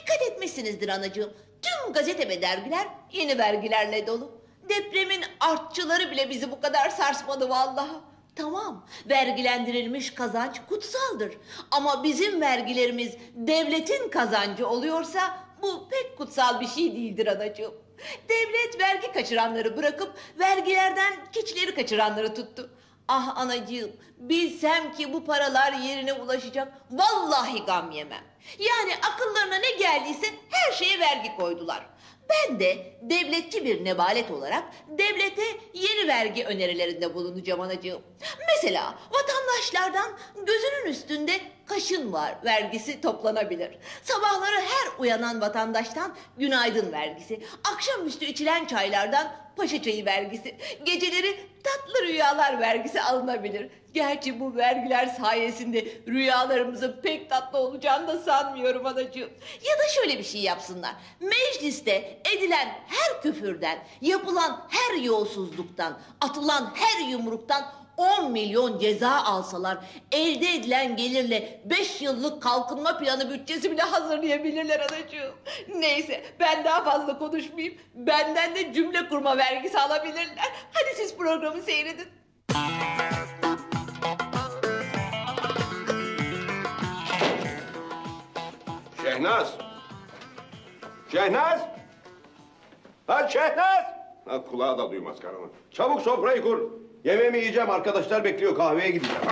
Dikkat etmişsinizdir anacığım. Tüm gazete ve dergiler yeni vergilerle dolu. Depremin artçıları bile bizi bu kadar sarsmadı vallahi. Tamam, vergilendirilmiş kazanç kutsaldır. Ama bizim vergilerimiz devletin kazancı oluyorsa bu pek kutsal bir şey değildir anacığım. Devlet vergi kaçıranları bırakıp vergilerden keçileri kaçıranları tuttu. Ah anacığım, bilsem ki bu paralar yerine ulaşacak, vallahi gam yemem. Yani akıllarına ne geldiyse her şeye vergi koydular. Ben de devletçi bir nebalet olarak devlete yeni vergi önerilerinde bulunacağım anacığım. Mesela vatandaşlardan gözünün üstünde kaşın var vergisi toplanabilir. Sabahları her uyanan vatandaştan günaydın vergisi, akşamüstü içilen çaylardan paşa çayı vergisi, geceleri tatlı rüyalar vergisi alınabilir. Gerçi bu vergiler sayesinde rüyalarımızın pek tatlı olacağını da sanmıyorum anacığım. Ya da şöyle bir şey yapsınlar. Mecliste edilen her küfürden, yapılan her yolsuzluktan, atılan her yumruktan 10 milyon ceza alsalar, elde edilen gelirle 5 yıllık kalkınma planı bütçesi bile hazırlayabilirler anacığım. Neyse, ben daha fazla konuşmayayım. Benden de cümle kurma vergisi alabilirler. Hadi siz programı seyredin. Şehnaz! Şehnaz! Ha Şehnaz! Ha, kulağı da duymaz karımın. Çabuk sofrayı kur. Yemeğimi yiyeceğim, arkadaşlar bekliyor, kahveye gideceğim.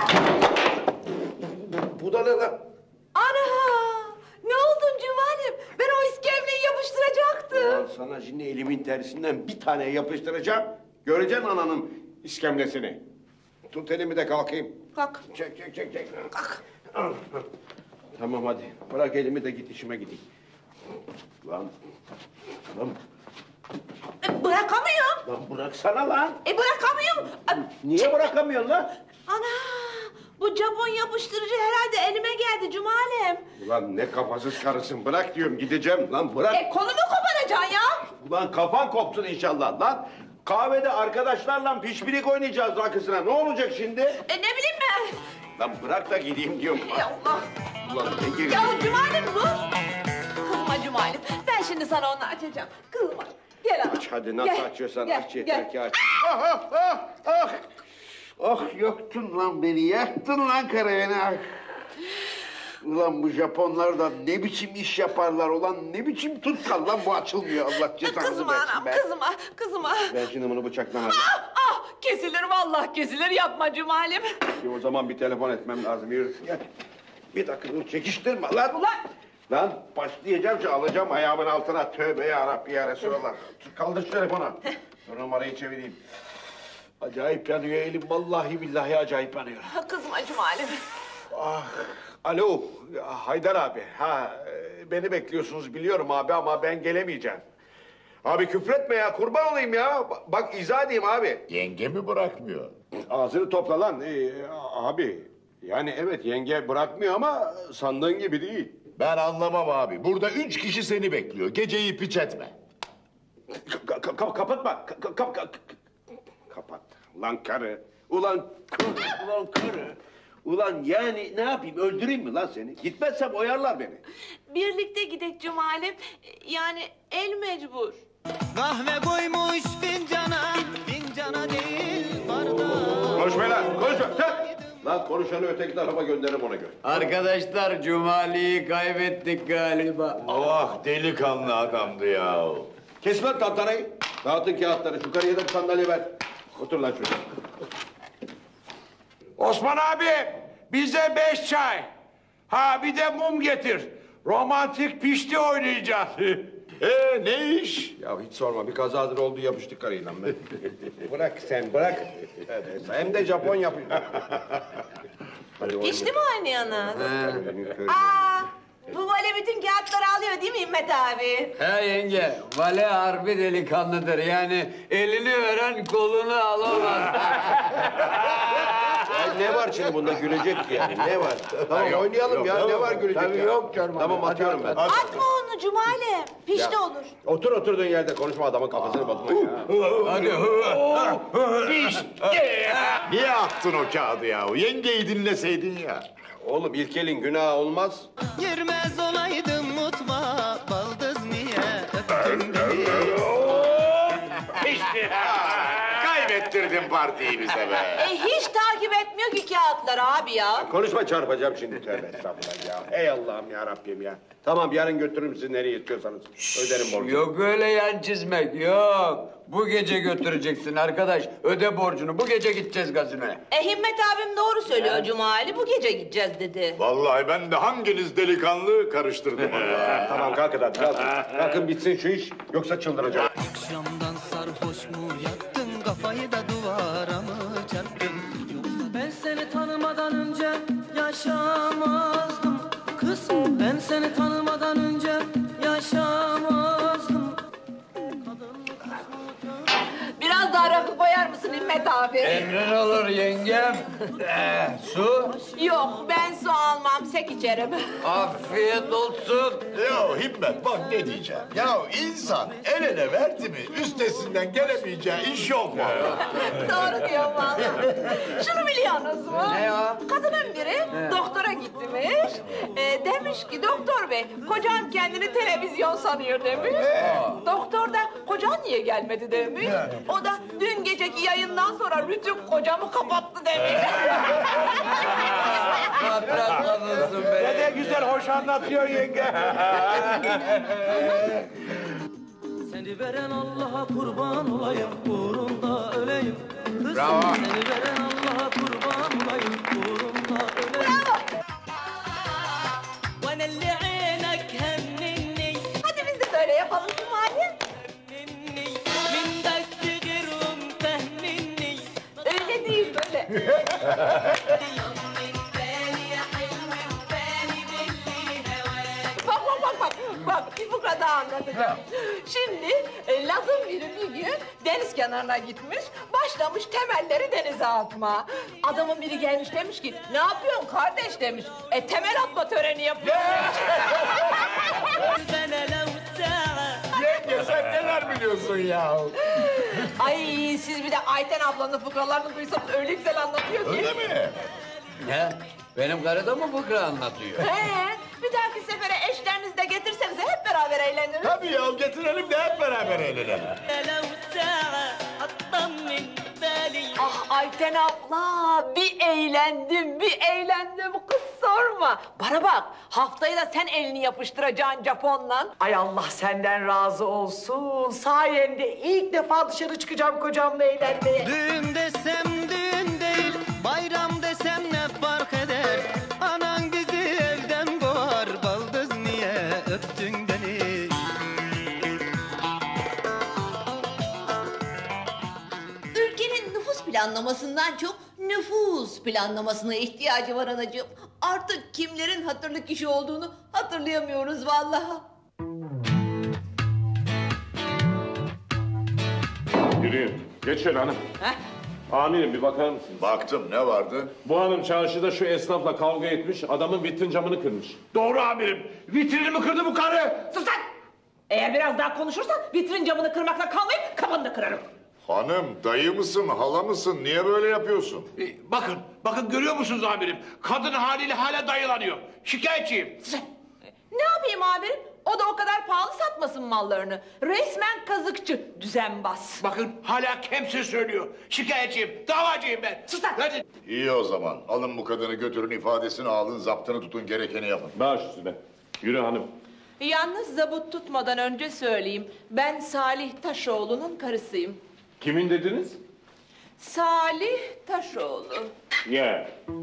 Bu da ne lan? Ana! Ne oldun Cumali'm? Ben o iskemleyi yapıştıracaktım. Ulan sana şimdi elimin tersinden bir tane yapıştıracağım. Göreceksin ananın iskemlesini. Tut elimi de kalkayım. Kalk. Çek. Kalk. Tamam hadi. Bırak elimi de git işime gideyim. Lan. Bırakamıyorum. Lan bıraksana lan. Bırakamıyorum. Niye bırakamıyorsun lan? Ana! Bu Japon yapıştırıcı herhalde elime geldi Cumali'm. Ulan ne kafasız karısın. Bırak diyorum, gideceğim lan, bırak. Kolumu koparacaksın ya. Ulan kafan kopsun inşallah lan. Kahvede arkadaşlarla pişpirik oynayacağız rakısına. Ne olacak şimdi? Ne bileyim ben. Lan bırak da gideyim diyorum. Allah. Ulan ne geliyor? Ya Cumali'm dur. Kızma Cumali'm. Ben şimdi sana onu açacağım. Kızma. Gel ana. Aç hadi, nasıl Gel, açıyorsan gel, aç, yeter gel. ki aç. Ah! Ah yaktın lan beni, yaktın lan karı beni. Ah. Ulan bu Japonlar da ne biçim iş yaparlar, ulan ne biçim tutkal lan, bu açılmıyor, Allah cezanızı Kızma versin anam, be. kızma. Ben şimdi bunu bıçaklamadım. Kesilir vallahi kesilir, yapma Cumali'm. O zaman bir telefon etmem lazım, yürü. Gel. Bir dakika dur, çekiştirme lan. Ulan! Lan başlayacağım ki alacağım ayağımın altına. Tövbe yarabbi ya Resulallah. Kaldır şu telefonu. Dur numarayı çevireyim. Acayip yanıyor elim, vallahi billahi acayip yanıyor. Kızma Cumali'm. Ah, alo, Haydar abi. Beni bekliyorsunuz biliyorum abi ama ben gelemeyeceğim. Abi küfretme ya, kurban olayım ya. Bak izah edeyim abi. Yenge mi bırakmıyor? Ağzını topla lan. Abi, yani evet yenge bırakmıyor ama sandığın gibi değil. Ben anlamam abi. Burada 3 kişi seni bekliyor. Geceyi piç etme. Kapatma. Kapat. Ulan karı. Ulan karı. Ulan yani ne yapayım, öldüreyim mi lan seni? Gitmezsem oyarlar beni. Birlikte gidek Cumali'm. Yani el mecbur. Kahve koymuş fincana değil bardağa. Konuşma lan, konuşma. Sen. Lan konuşanı öteki tarafa gönderirim ona göre. Arkadaşlar Cumali'yi kaybettik galiba. Ah delikanlı adamdı ya. Kes lan tantanayı. Dağıtın kağıtları. Şu karıya da bir sandalye ver. Otur lan şuraya. Osman abi, bize 5 çay. Ha bir de mum getir. Romantik pişti oynayacağız. Ne iş? Ya hiç sorma, bir kazadır oldu, yapıştık karıyla ben. Bırak sen, bırak. Hem de Japon yapıyor. Hiç mi oynayanız? He. Bu vale bütün kağıtları alıyor değil mi İmmet abi? He yenge, vale harbi delikanlıdır. Yani elini veren kolunu alamaz. ne var şimdi bunda gülecek ki yani? Ne var? Tamam oynayalım ya. Ne var gülecek Tabii ya? yok canım. Tamam atıyorum ben. Atma onu Cumali. Pişti olur. Otur oturduğun yerde konuşma adamın kafasını bozma ya. Hadi. Niye attın o kağıdı ya? Yengeyi dinleseydin ya. Oğlum ilk elin günah olmaz. Girmez olaydım mutfağa, baldız niye öptün beni? Kaybettirdin partiyi bize be. Hiç takip etmiyor ki kağıtlar abi ya. Konuşma çarpacağım şimdi tövbe estağfurullah ya. Ey Allah'ım ya Rabbim ya. Tamam yarın götürürüm sizi nereye istiyorsanız. Öderim borcumu. Yok öyle yan çizmek yok. Bu gece götüreceksin arkadaş. Öde borcunu. Bu gece gideceğiz gazinoya. Himmet abim doğru söylüyor Cumali. Bu gece gideceğiz dedi. Vallahi ben de hanginiz delikanlı karıştırdım Allah. Tamam kalkın hadi kalkın. Kalkın bitsin şu iş yoksa çıldıracağım. Akşamdan sarhoş mu yattın, kafayı da duvara mı çarptın? Yoksa ben seni tanımadan önce yaşamazdım. Kız ben seni tanımadan önce yaşamazdım. Biraz daha rakı koyar mısın Himmet abi? Emrin olur yengem. Su. Yok ben su almam sek içerim. Afiyet olsun. Ya Himmet bak ne diyeceğim. Ya insan el ele verdi mi üstesinden gelemeyeceği iş yok mu? Doğru diyor vallahi. Şunu biliyorsunuz mu? Ne o? Kadının biri doktora gitmiş. Demiş ki doktor bey kocam kendini televizyon sanıyor demiş. Doktor da kocan niye gelmedi demiş. O da dün geceki yayından sonra Rütük kocamı kapattı demiş. Hatırlatmadın Ne beni. de güzel hoş anlatıyor yenge. Seni veren Allah'a kurban olayım, uğrunda öleyim. Kız Bravo. seni veren Allah'a kurban olayım, uğrunda öleyim. وانا اللي عينك همني Hadi biz de böyle yapalım Cumali. مني من بس غيرهم فهمني Öyle değil böyle. Bak bir fıkra daha anlatacağım. Şimdi Laz'ın biri bir gün deniz kenarına gitmiş, başlamış temelleri denize atma. Adamın biri gelmiş demiş ki, ne yapıyorsun kardeş demiş. Temel atma töreni yapıyor. انا لو ساعة Yenge sen neler biliyorsun ya? Ay siz bir de Ayten ablanın fıkralarını duysanız öyle güzel anlatıyor ki. Öyle mi? Ne? Benim karı da mı fıkra anlatıyor? Bir dahaki sefere eşlerinizi de getirsenize hep beraber eğleniriz. Tabii ya getirelim de hep beraber eğlenelim. لو ساعة اطمن بالي Ah Ayten abla bir eğlendim kız sorma. Bana bak haftaya da sen elini yapıştıracaksın Japon'la. Ay Allah senden razı olsun. Sayende ilk defa dışarı çıkacağım kocamla eğlenmeye. Düğün desem düğün değil, bayram desem ne fark eder? Anan bizi evden kovar, baldız niye öptün beni? Ülkenin nüfus planlamasından çok nüfus planlamasına ihtiyacı var anacığım. Artık kimlerin hatırlı kişi olduğunu hatırlayamıyoruz vallahi. Yürüyün. Geç şöyle hanım. Amirim bir bakar mısınız? Baktım ne vardı? Bu hanım çarşıda şu esnafla kavga etmiş, adamın vitrin camını kırmış. Doğru amirim. Vitrinimi kırdı bu karı. Sus lan! Eğer biraz daha konuşursan vitrin camını kırmakla kalmayıp kafanı da kırarım. Hanım dayı mısın hala mısın niye böyle yapıyorsun? Bakın görüyor musunuz amirim? Kadın haliyle hala dayılanıyor. Şikayetçiyim. Ne yapayım amirim? O da o kadar pahalı satmasın mallarını. Resmen kazıkçı, düzenbaz. Bakın hala kemse söylüyor. Şikayetçiyim, davacıyım ben. Sus lan! Hadi. İyi o zaman alın bu kadını götürün ifadesini alın zaptını tutun gerekeni yapın. Baş üstüne. Yürü hanım. Yalnız zabıt tutmadan önce söyleyeyim. Ben Salih Taşoğlu'nun karısıyım. Kimin dediniz? Salih Taşoğlu. Ya.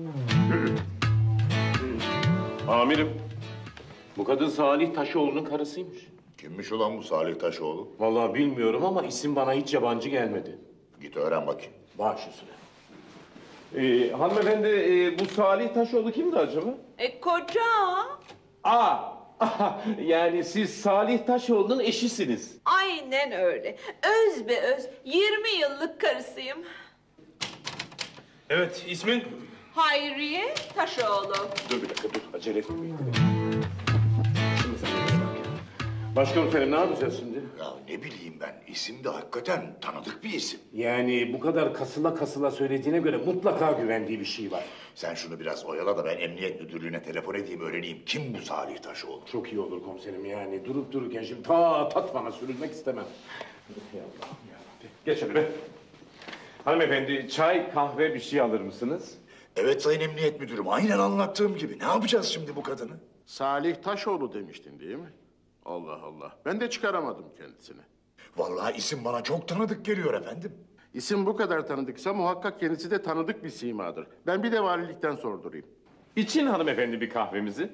Amirim. Bu kadın Salih Taşoğlu'nun karısıymış. Kimmiş ulan bu Salih Taşoğlu? Vallahi bilmiyorum ama isim bana hiç yabancı gelmedi. Git öğren bakayım. Baş üstüne. Hanımefendi bu Salih Taşoğlu kimdi acaba? Koca. Aa! Yani siz Salih Taşoğlu'nun eşisiniz. Aynen öyle. Öz be öz 20 yıllık karısıyım. Evet, ismin? Hayriye Taşoğlu. Dur bir dakika dur. Acele etmeyin. Şimdi sen de bak. Başkomiserim ne yapacağız şimdi? Ya ne bileyim ben, isim de hakikaten tanıdık bir isim. Yani bu kadar kasıla kasıla söylediğine göre mutlaka güvendiği bir şey var. Sen şunu biraz oyala da ben emniyet müdürlüğüne telefon edeyim, öğreneyim kim bu Salih Taşoğlu. Çok iyi olur komiserim yani. Durup dururken şimdi ta Tatvan'a sürülmek istemem. Ya Allah'ım yarabbim. Geç hadi be. Hanımefendi çay, kahve bir şey alır mısınız? Evet sayın emniyet müdürüm, aynen anlattığım gibi. Ne yapacağız şimdi bu kadını? Salih Taşoğlu demiştin değil mi? Allah Allah. Ben de çıkaramadım kendisini. Vallahi isim bana çok tanıdık geliyor efendim. İsim bu kadar tanıdıksa muhakkak kendisi de tanıdık bir simadır. Ben bir de valilikten sordurayım. İçin hanımefendi bir kahvemizi.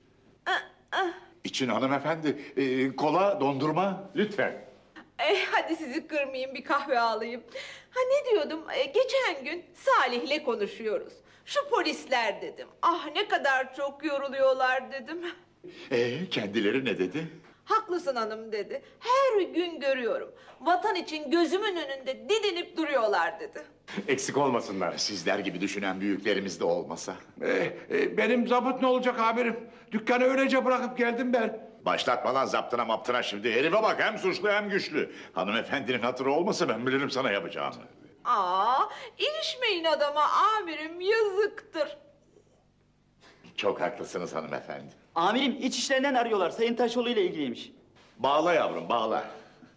İçin hanımefendi, kola, dondurma. Lütfen. Hadi sizi kırmayayım, bir kahve alayım. Ha ne diyordum? Geçen gün Salih'le konuşuyoruz. Şu polisler dedim. Ah ne kadar çok yoruluyorlar dedim. Kendileri ne dedi? Haklısın hanım dedi. Her gün görüyorum. Vatan için gözümün önünde didinip duruyorlar dedi. Eksik olmasınlar. Sizler gibi düşünen büyüklerimiz de olmasa. Benim zabıt ne olacak amirim? Dükkanı öylece bırakıp geldim ben. Başlatma lan zaptına maptına şimdi. Herife bak, hem suçlu hem güçlü. Hanımefendinin hatırı olmasa ben bilirim sana yapacağımı. İlişmeyin adama amirim, yazıktır. Çok haklısınız hanımefendi. Amirim iç işlerinden arıyorlar. Sayın Taşoğlu ile ilgiliymiş. Bağla yavrum, bağla.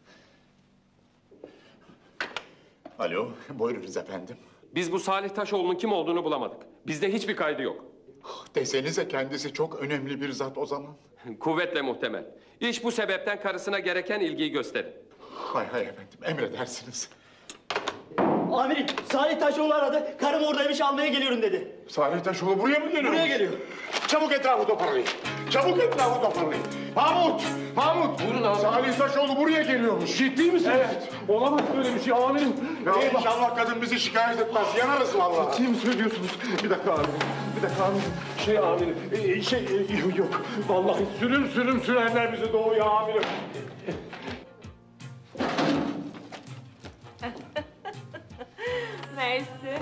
Alo, buyurunuz efendim. Biz bu Salih Taşoğlu'nun kim olduğunu bulamadık. Bizde hiçbir kaydı yok. Desenize kendisi çok önemli bir zat o zaman. Kuvvetle muhtemel. İş bu sebepten karısına gereken ilgiyi gösterin. Hay hay efendim, emredersiniz. Amirim Salih Taşoğlu aradı. Karım oradaymış, almaya geliyorum dedi. Salih Taşoğlu buraya mı geliyor? Buraya geliyor. Çabuk etrafı toparlayın. Çabuk etrafı toparlayın. Mahmut! Mahmut! Buyurun abi. Salih Taşoğlu buraya geliyormuş. Ciddi misin? Evet. Olamaz böyle bir şey amirim. Ya inşallah kadın bizi şikayet etmez. Yanarız vallahi. Ciddi mi söylüyorsunuz? Bir dakika amirim. Bir dakika amirim. Yok. Vallahi sürüm sürerler bizi doğuya amirim. Neyse.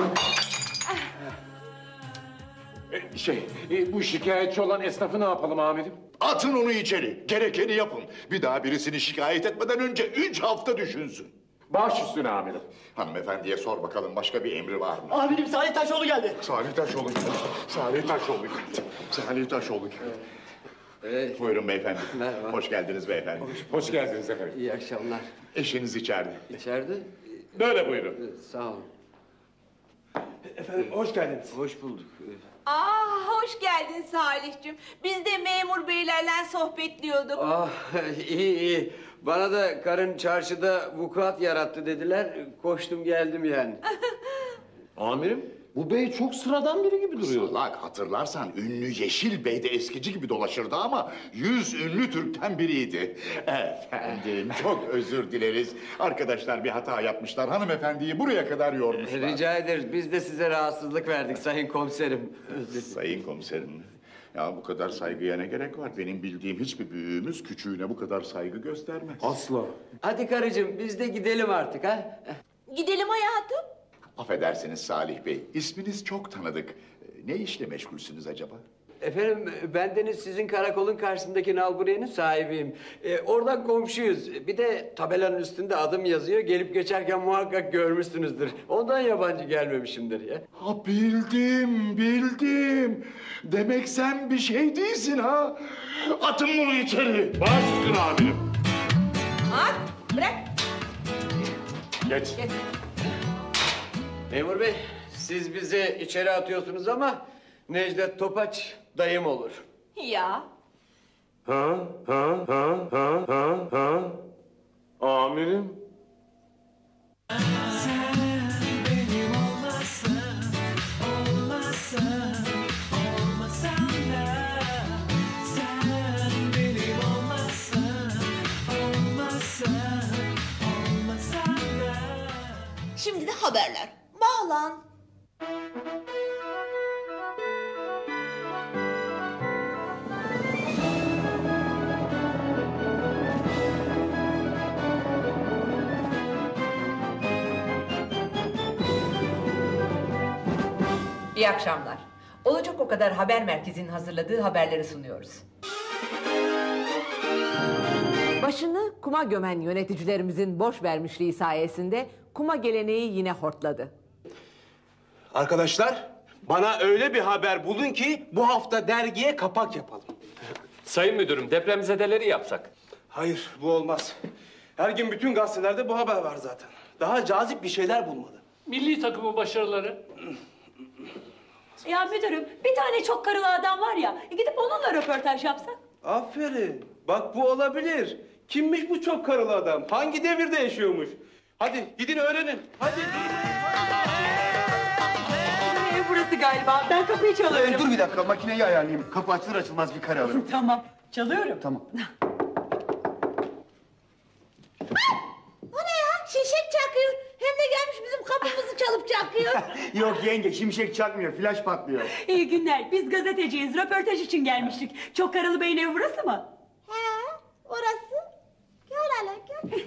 Bu şikayetçi olan esnafı ne yapalım amirim? Atın onu içeri. Gerekeni yapın. Bir daha birisini şikayet etmeden önce 3 hafta düşünsün. Baş üstüne amirim. Hanımefendiye sor bakalım başka bir emri var mı? Amirim Salih Taşoğlu geldi. Salih Taşoğlu geldi. Salih Taşoğlu geldi. Salih Taşoğlu geldi. Buyurun beyefendi. Merhaba. Hoş geldiniz beyefendi. Hoş geldiniz efendim. İyi akşamlar. Eşiniz içeride. İçeride? Böyle buyurun. Sağ olun. Efendim hoş geldiniz. Hoş bulduk. Hoş geldin Salih'cim. Biz de memur beylerle sohbetliyorduk. İyi. Bana da karın çarşıda vukuat yarattı dediler. Koştum geldim yani. Amirim bu bey çok sıradan biri gibi duruyor. Salak, hatırlarsan ünlü Yeşil Bey de eskici gibi dolaşırdı ama 100 ünlü Türk'ten biriydi. Efendim çok özür dileriz. Arkadaşlar bir hata yapmışlar. Hanımefendiyi buraya kadar yormuşlar. Rica ederiz. Biz de size rahatsızlık verdik sayın komiserim. Sayın komiserim. Ya bu kadar saygıya ne gerek var? Benim bildiğim hiçbir büyüğümüz küçüğüne bu kadar saygı göstermez. Asla. Hadi karıcığım biz de gidelim artık ha. Gidelim hayatım. Affedersiniz Salih Bey. İsminiz çok tanıdık. Ne işle meşgulsünüz acaba? Efendim bendeniz sizin karakolun karşısındaki nalburiyenin sahibiyim. Oradan komşuyuz. Bir de tabelanın üstünde adım yazıyor. Gelip geçerken muhakkak görmüşsünüzdür. Ondan yabancı gelmemişimdir ya. Ha bildim. Demek sen bir şey değilsin ha. Atın bunu içeri. Baş üstüne amirim. Bırak. Geç. Memur bey siz bizi içeri atıyorsunuz ama Necdet Topaç dayım olur. Ya. Amirim. Şimdi de haberler. Bağlan. İyi akşamlar. Olacak o kadar haber merkezinin hazırladığı haberleri sunuyoruz. Başını kuma gömen yöneticilerimizin boş vermişliği sayesinde kuma geleneği yine hortladı. Arkadaşlar, bana öyle bir haber bulun ki bu hafta dergiye kapak yapalım. Sayın müdürüm, depremzedeleri yapsak. Hayır, bu olmaz. Her gün bütün gazetelerde bu haber var zaten. Daha cazip bir şeyler bulmalı. Milli takımın başarıları. Ya müdürüm, bir tane çok karılı adam var ya, gidip onunla röportaj yapsak. Aferin. Bak bu olabilir. Kimmiş bu çok karılı adam? Hangi devirde yaşıyormuş? Hadi gidin öğrenin. Hadi. Burası galiba. Ben kapıyı çalıyorum. Dur bir dakika, makineyi ayarlayayım. Kapı açılır açılmaz bir kare alırım. Tamam, çalıyorum. Tamam. O ne ya? Şişek çakıyor. Hem de gelmiş bizim kapımızı çalıp çakıyor. Yok yenge, şimşek çakmıyor, flaş patlıyor. İyi günler. Biz gazeteciyiz. Röportaj için gelmiştik. Çok karılı beyin evi burası mı? He, orası. Gel hele gel.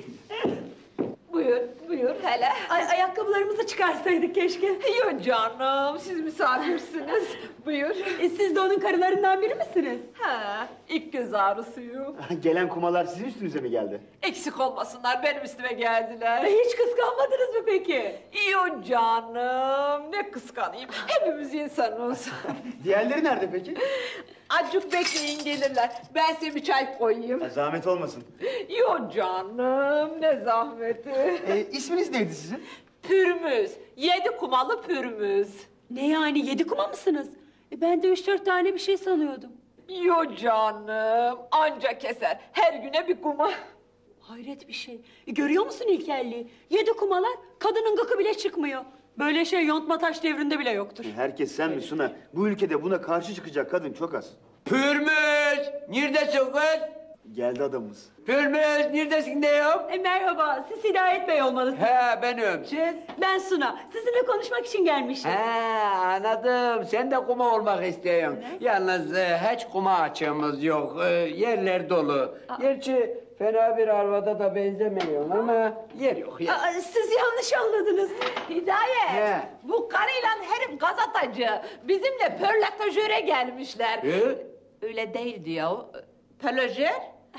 Buyur, buyur hele. Ayakkabılarımızı çıkarsaydık keşke. Yok canım, siz misafirsiniz. Buyur. Siz de onun karılarından biri misiniz? Ha, ilk göz ağrısıyım. Gelen kumalar sizin üstünüze mi geldi? Eksik olmasınlar, benim üstüme geldiler. Hiç kıskanmadınız mı peki? Yok canım, ne kıskanayım. Hepimiz insanız. Diğerleri nerede peki? Azıcık bekleyin gelirler. Ben size bir çay koyayım. Zahmet olmasın. Yok canım, ne zahmeti. İsminiz neydi sizin? Pürmüz, 7 kumalı pürmüz. Ne yani 7 kuma mısınız? Ben de 3-4 tane bir şey sanıyordum. Yok canım, anca keser. Her güne bir kuma. Hayret bir şey. Görüyor musun ilkelliği? 7 kumalar, kadının gıkı bile çıkmıyor. Böyle şey yontma taş devrinde bile yoktur. Herkes sen mi Suna? Bu ülkede buna karşı çıkacak kadın çok az. Pürmüz! Neredesin kız? Geldi adamımız. Pürmüz! Neredesin diyorum? Merhaba, siz Hidayet Bey olmalısınız. He benim. Siz? Ben Suna. Sizinle konuşmak için gelmiştim. He anladım. Sen de kuma olmak istiyorsun. Yalnız hiç kuma açığımız yok. Yerler dolu. Gerçi fena bir arvada da benzemiyorsun ama yer yok ya. Siz yanlış anladınız. Hidayet, He. bu karıyla herif gazetacı. Bizimle pörlaktajöre gelmişler. Öyle değil diyor. Pörlajör,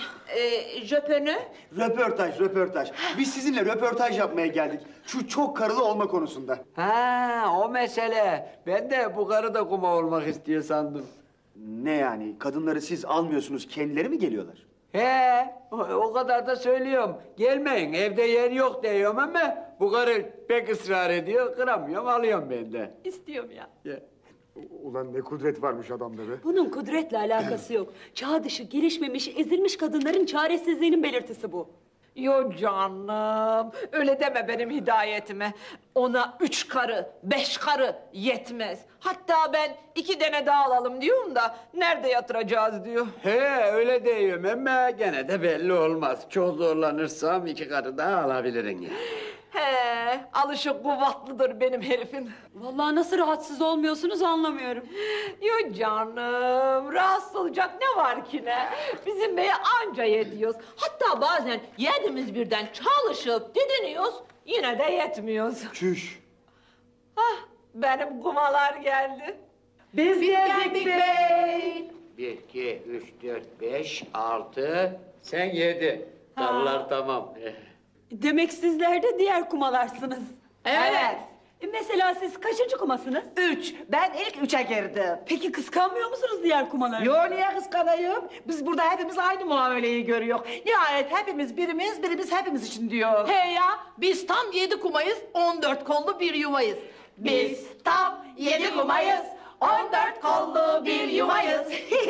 jöpönü. Röportaj. Biz sizinle röportaj yapmaya geldik. Şu çok karılı olma konusunda. Ha o mesele. Ben de bu karı da kuma olmak istiyor sandım. Ne yani? Kadınları siz almıyorsunuz, kendileri mi geliyorlar? He, o kadar da söylüyorum. Gelmeyin, evde yer yok diyorum ama bu karı pek ısrar ediyor. Kıramıyorum, alıyorum ben de. İstiyorum ya. Ulan ne kudret varmış adamda be. Bunun kudretle alakası yok. Çağ dışı, gelişmemiş, ezilmiş kadınların çaresizliğinin belirtisi bu. Yok canım, öyle deme benim hidayetime. Ona 3 karı, 5 karı yetmez. Hatta ben 2 tane daha alalım diyorum da nerede yatıracağız diyor. He, öyle diyorum ama gene de belli olmaz. Çok zorlanırsam 2 karı daha alabilirim ya. He, alışık kuvvetlidir benim herifin. Vallahi nasıl rahatsız olmuyorsunuz anlamıyorum. Yok canım, rahatsız olacak ne var ki ne? Bizim beye anca yetiyoruz. Hatta bazen yedimiz birden çalışıp didiniyoruz, yine de yetmiyoruz. Çüş. Hah, benim kumalar geldi. Biz geldik bey. 1, 2, 3, 4, 5, 6, sen 7. Karılar tamam. Demek sizler de diğer kumalarsınız. Evet. Mesela siz kaçıncı kumasınız? 3. Ben ilk 3'e girdim. Peki kıskanmıyor musunuz diğer kumaları? Yo niye kıskanayım? Biz burada hepimiz aynı muameleyi görüyor. Nihayet hepimiz birimiz hepimiz için diyor. He ya, biz tam 7 kumayız, 14 kollu bir yuvayız. Biz tam 7 kumayız, 14 kollu bir yuvayız.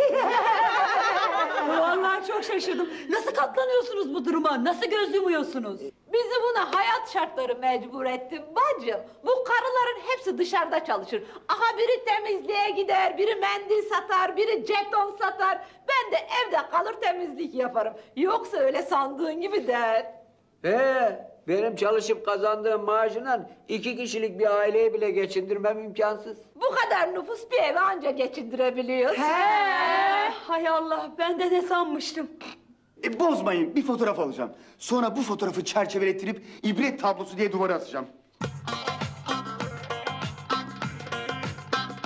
Vallahi çok şaşırdım. Nasıl katlanıyorsunuz bu duruma? Nasıl göz yumuyorsunuz? Bizi buna hayat şartları mecbur etti bacım. Bu karıların hepsi dışarıda çalışır. Aha biri temizliğe gider, biri mendil satar, biri jeton satar. Ben de evde kalır temizlik yaparım. Yoksa öyle sandığın gibi değil. Benim çalışıp kazandığım maaşla 2 kişilik bir aileyi bile geçindirmem imkansız. Bu kadar nüfus bir eve anca geçindirebiliyoruz. Hay Allah, ben de ne sanmıştım. Bozmayın, bir fotoğraf alacağım. Sonra bu fotoğrafı çerçevelettirip ibret tablosu diye duvara asacağım.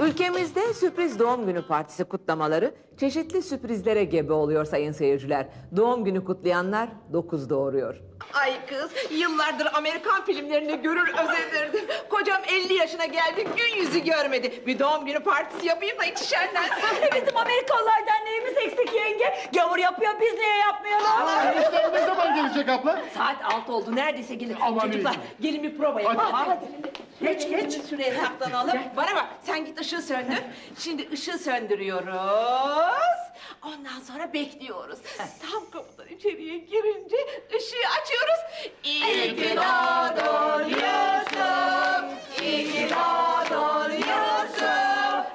Ülkemizde sürpriz doğum günü partisi kutlamaları çeşitli sürprizlere gebe oluyor sayın seyirciler. Doğum günü kutlayanlar 9 doğuruyor. Ay kız, yıllardır Amerikan filmlerini görür özenirdim. Kocam 50 yaşına geldi, gün yüzü görmedi. Bir doğum günü partisi yapayım da içi şenlensin. Bizim Amerikalılardan neyimiz eksik yenge? Gavur yapıyor, biz niye yapmayalım? Eniştem ne zaman gelecek abla? Saat 6 oldu, neredeyse gelir. Çocuklar, gelin bir prova yapalım. Hadi. Geç. Şuraya saklanalım. Bana bak, sen git ışığı söndür. Şimdi ışığı söndürüyoruz. Ondan sonra bekliyoruz. Tam kapıdan içeriye girince ışığı açıyoruz. İyi ki doğdun Yusuf. İyi ki doğdun Yusuf.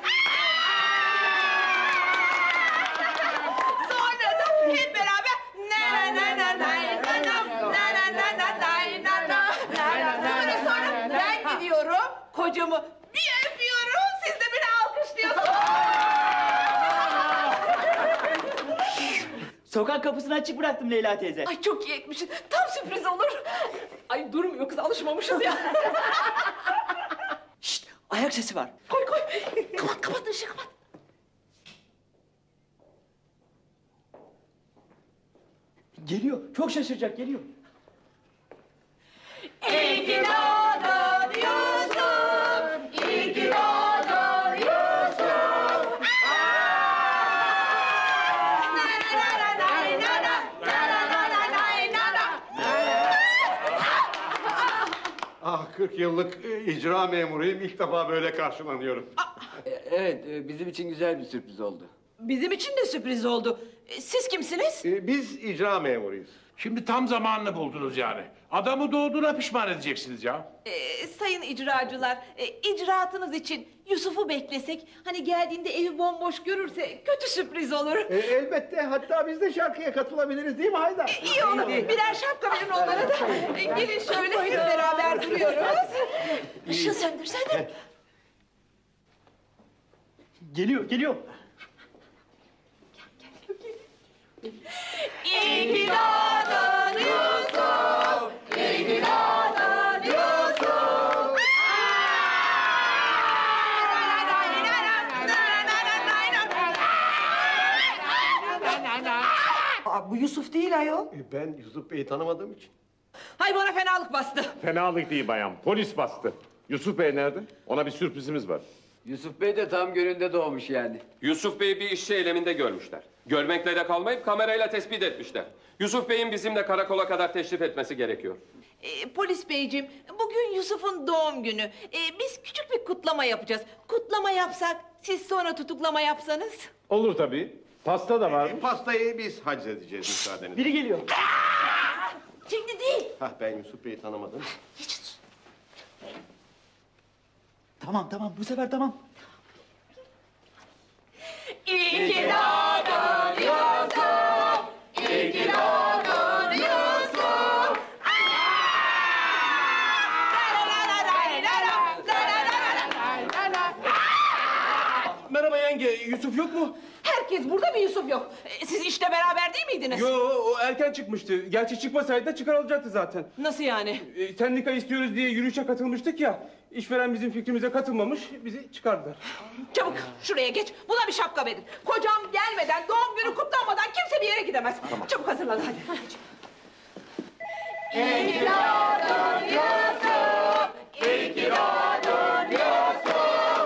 Sonra da hep beraber sonra ben gidiyorum. Kocamı bir öpüyorum. Siz de beni alkışlıyorsunuz. Sokak kapısını açık bıraktım Leyla teyze. Ay çok iyi etmişsin. Tam sürpriz olur. Ay durmuyor kız, alışmamışız ya. Şşt, ayak sesi var. Koy. Kapat ışığı kapat. Geliyor, çok şaşıracak, geliyor. İyi ki doğdun Yusuf. İyi ki doğdun Yusuf. Ah 40 yıllık icra memuruyum. İlk defa böyle karşılanıyorum. Evet, bizim için güzel bir sürpriz oldu. Bizim için de sürpriz oldu. Siz kimsiniz? Biz icra memuruyuz. Şimdi tam zamanını buldunuz yani. Adamı doğduğuna pişman edeceksiniz ya. Sayın icracılar, icraatınız için Yusuf'u beklesek, hani geldiğinde evi bomboş görürse kötü sürpriz olur. Elbette. Hatta biz de şarkıya katılabiliriz değil mi Haydar? İyi olur. Birer şapka verin onlara da. Gelin şöyle hep beraber duruyoruz. Işığı söndürsene. Geliyor. İyi ki doğdun Yusuf. İyi ki doğdun Yusuf. Bu Yusuf değil ayol. Ben Yusuf Bey'i tanımadığım için. Hay bana fenalık bastı. Fenalık değil bayan. Polis bastı. Yusuf Bey nerede? Ona bir sürprizimiz var. Yusuf Bey de tam gününde doğmuş yani. Yusuf Bey'i bir işçi eyleminde görmüşler. Görmekle de kalmayıp kamerayla tespit etmişler. Yusuf Bey'in bizimle karakola kadar teşrif etmesi gerekiyor. Polis beyciğim, bugün Yusuf'un doğum günü. Biz küçük bir kutlama yapacağız. Kutlama yapsak, siz sonra tutuklama yapsanız. Olur tabii. Pasta da var. Pastayı biz edeceğiz müsaadenizle. Biri geliyor. Şimdi değil. Ben Yusuf Bey'i tanımadım. Tamam, bu sefer tamam. İyi ki doğdun Yusuf. İyi ki doğdun Yusuf. Merhaba yenge, Yusuf yok mu? Herkes burada, bir Yusuf yok. Siz işte beraber değil miydiniz? Yo, o erken çıkmıştı. Gerçi çıkmasaydı da çıkarılacaktı zaten. Nasıl yani? Sendika istiyoruz diye yürüyüşe katılmıştık ya. İşveren bizim fikrimize katılmamış, bizi çıkardılar. Çabuk şuraya geç. Buna bir şapka verin. Kocam gelmeden, doğum günü kutlanmadan kimse bir yere gidemez. Çabuk hazırlan hadi. İyi ki doğdun Yusuf. İyi ki doğdun Yusuf.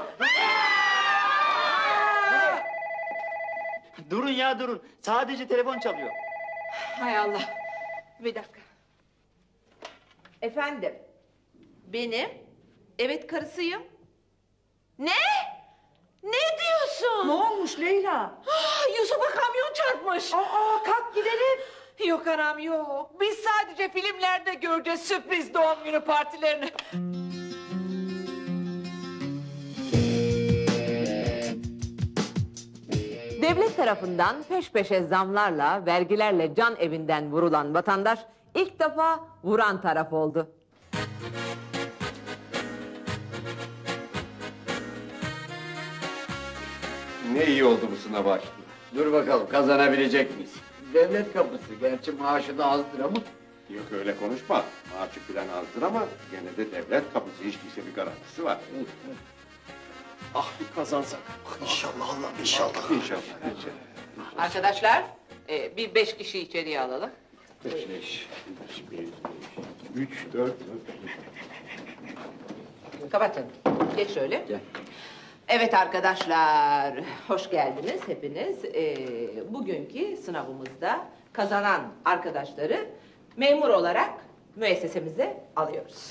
Durun. Sadece telefon çalıyor. Hay Allah. Bir dakika. Efendim. Benim. Evet, karısıyım. Ne? Ne diyorsun? Ne olmuş Leyla? Yusuf'a kamyon çarpmış. Kalk gidelim. Yok anam yok. Biz sadece filmlerde göreceğiz sürpriz doğum günü partilerini. Devlet tarafından peş peşe zamlarla, vergilerle can evinden vurulan vatandaş ilk defa vuran taraf oldu. Ne iyi oldu bu sınava açtı. Dur bakalım, kazanabilecek miyiz? Devlet kapısı, gerçi maaşı da azdır ama. Yok öyle konuşma. Maaşı falan azdır ama gene de devlet kapısı, hiç değilse bir garantisi var. Ah bir kazansak. İnşallah Allah'ım inşallah. İnşallah. Arkadaşlar bir 5 kişi içeriye alalım. 5, 3, 4. Kapatın. Geç şöyle. Evet arkadaşlar, hoş geldiniz hepiniz. Bugünkü sınavımızda kazanan arkadaşları memur olarak müessesemize alıyoruz.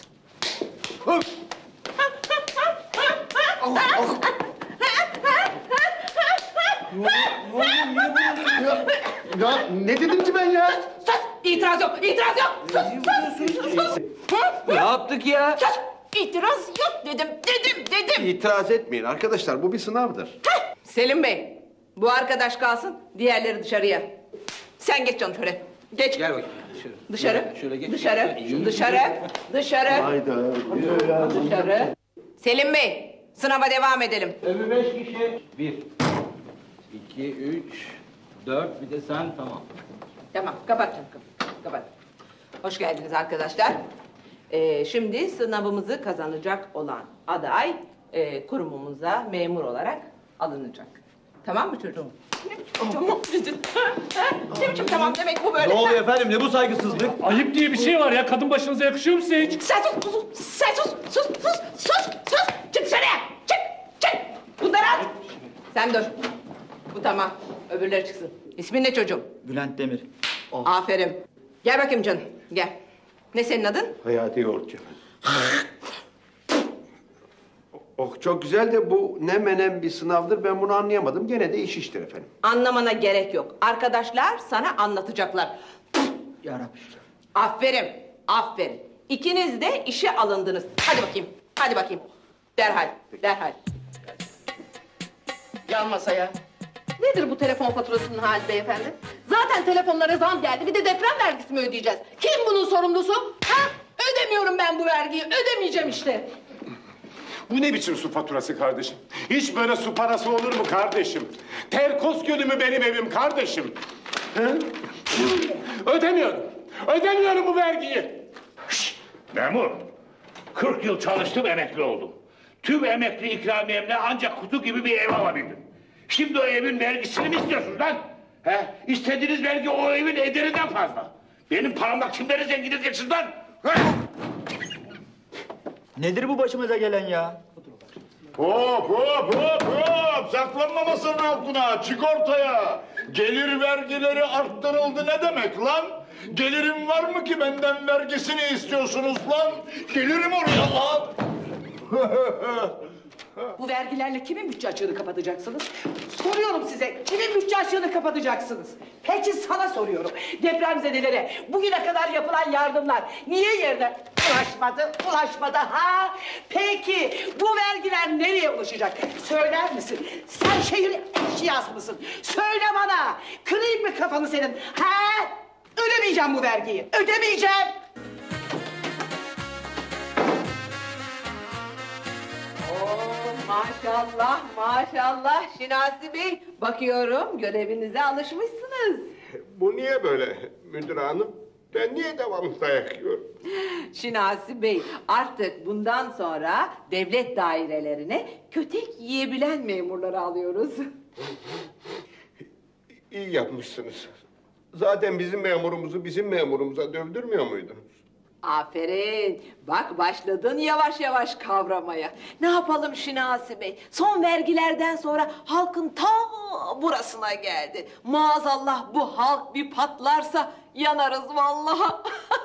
Ya ne dedim ki ben ya? Sus! İtiraz yok, itiraz yok! Sus! Ne yaptık ya? Sus! İtiraz yok dedim. İtiraz etmeyin arkadaşlar, bu bir sınavdır. Selim Bey, bu arkadaş kalsın, diğerleri dışarıya. Sen geç canım şöyle. Geç. Gel bakayım. Dışarı. Şöyle geç. Dışarı. Hayda. Dışarı. Selim Bey, sınava devam edelim. 5 kişi. 1, 2, 3, 4 bir de sen tamam. Tamam, kapat canım, kapat. Hoş geldiniz arkadaşlar. Şimdi sınavımızı kazanacak olan aday kurumumuza memur olarak alınacak. Tamam mı çocuğum? Tamam dedim. Ne biçim tamam demek bu böyle? Ne oluyor efendim? Ne bu saygısızlık? Ayıp diye bir şey var ya. Kadın başınıza yakışıyor mu size hiç? Sen sus! Çık dışarıya! Çık! Bunları at! Sen dur. Bu tamam. Öbürleri çıksın. İsmin ne çocuğum? Bülent Demir. Aferin. Gel bakayım canım, gel. Ne senin adın? Hayati Yoğurtçu. Oh çok güzel de bu ne menem bir sınavdır, ben bunu anlayamadım. Gene de iş iştir efendim. Anlamana gerek yok. Arkadaşlar sana anlatacaklar. Yarabbim. Aferin. İkiniz de işe alındınız. Hadi bakayım. Derhal. Yan masaya. Nedir bu telefon faturasının hali beyefendi? Zaten telefonlara zam geldi. Bir de deprem vergisi mi ödeyeceğiz? Kim bunun sorumlusu? Ha? Ödemiyorum ben bu vergiyi. Ödemeyeceğim işte. Bu ne biçim su faturası kardeşim? Hiç böyle su parası olur mu kardeşim? Terkos Gölü mü benim evim kardeşim? Hı? Ödemiyorum bu vergiyi. Memur, 40 yıl çalıştım, emekli oldum. Tüm emekli ikramiyemle ancak kutu gibi bir ev alabildim. Şimdi o evin vergisini mi istiyorsunuz lan? He? İstediğiniz vergi o evin ederinden fazla. Benim paramla kimleri zengin edeceksiniz lan? He? Nedir bu başımıza gelen ya? Hop! Saklanma masanın altına, çık ortaya. Gelir vergileri arttırıldı ne demek lan? Gelirim var mı ki benden vergisini istiyorsunuz lan? Gelirim oraya lan. Bu vergilerle kimin bütçe açığını kapatacaksınız? Soruyorum size, kimin bütçe açığını kapatacaksınız? Peki sana soruyorum, depremzedelere bugüne kadar yapılan yardımlar niye yerine ulaşmadı ha? Peki bu vergiler nereye ulaşacak? Söyler misin? Sen şehir eşkıyası mısın? Söyle bana, kırayım mı kafanı senin? Ha? Ödemeyeceğim bu vergiyi, ödemeyeceğim! Maşallah Şinasi Bey. Bakıyorum görevinize alışmışsınız. Bu niye böyle müdür hanım? Ben niye devamlı dayak yiyorum? Şinasi Bey, artık bundan sonra devlet dairelerine kötek yiyebilen memurları alıyoruz. İyi yapmışsınız. Zaten bizim memurumuzu bizim memurumuza dövdürmüyor muydunuz? Aferin. Bak başladın yavaş yavaş kavramaya. Ne yapalım Şinasi Bey? Son vergilerden sonra halkın ta burasına geldi. Maazallah bu halk bir patlarsa yanarız vallahi.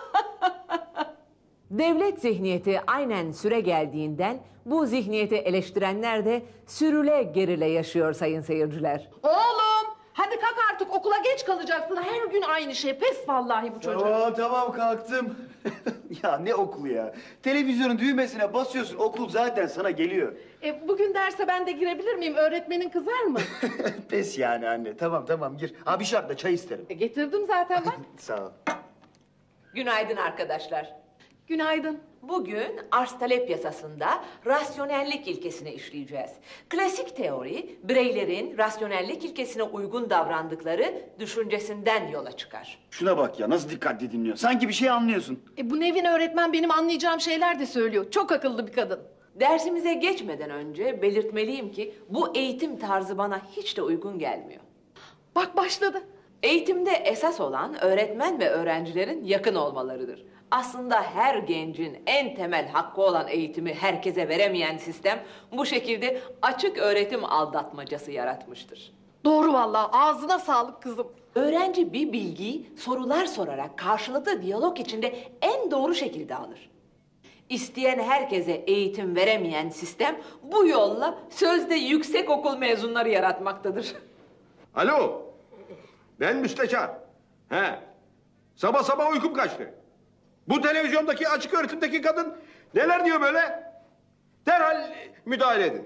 Devlet zihniyeti aynen süre geldiğinden bu zihniyeti eleştirenler de sürüle gerile yaşıyor sayın seyirciler. Oğlum hadi kalk artık okula geç kalacaksın. Her gün aynı şey. Pes vallahi bu çocuk. Tamam kalktım. Ya ne okulu ya? Televizyonun düğmesine basıyorsun, okul zaten sana geliyor. Bugün derse ben de girebilir miyim? Öğretmenin kızar mı? Pes yani anne. Tamam gir. Ha bir şartla çay isterim. Getirdim zaten bak. Sağ ol. Günaydın arkadaşlar. Günaydın. Bugün arz talep yasasında rasyonellik ilkesini işleyeceğiz. Klasik teori, bireylerin rasyonellik ilkesine uygun davrandıkları düşüncesinden yola çıkar. Şuna bak ya, nasıl dikkatli dinliyor. Sanki bir şey anlıyorsun. Bu Nevin öğretmen benim anlayacağım şeyler de söylüyor. Çok akıllı bir kadın. Dersimize geçmeden önce belirtmeliyim ki bu eğitim tarzı bana hiç de uygun gelmiyor. Bak başladı. Eğitimde esas olan öğretmen ve öğrencilerin yakın olmalarıdır. Aslında her gencin en temel hakkı olan eğitimi herkese veremeyen sistem bu şekilde açık öğretim aldatmacası yaratmıştır. Doğru vallahi, ağzına sağlık kızım. Öğrenci bir bilgiyi sorular sorarak karşılıklı diyalog içinde en doğru şekilde alır. İsteyen herkese eğitim veremeyen sistem bu yolla sözde yüksekokul mezunları yaratmaktadır. Alo, ben müsteşar. He, sabah sabah uykum kaçtı. Bu televizyondaki açık öğretimdeki kadın neler diyor böyle? Derhal müdahale edin.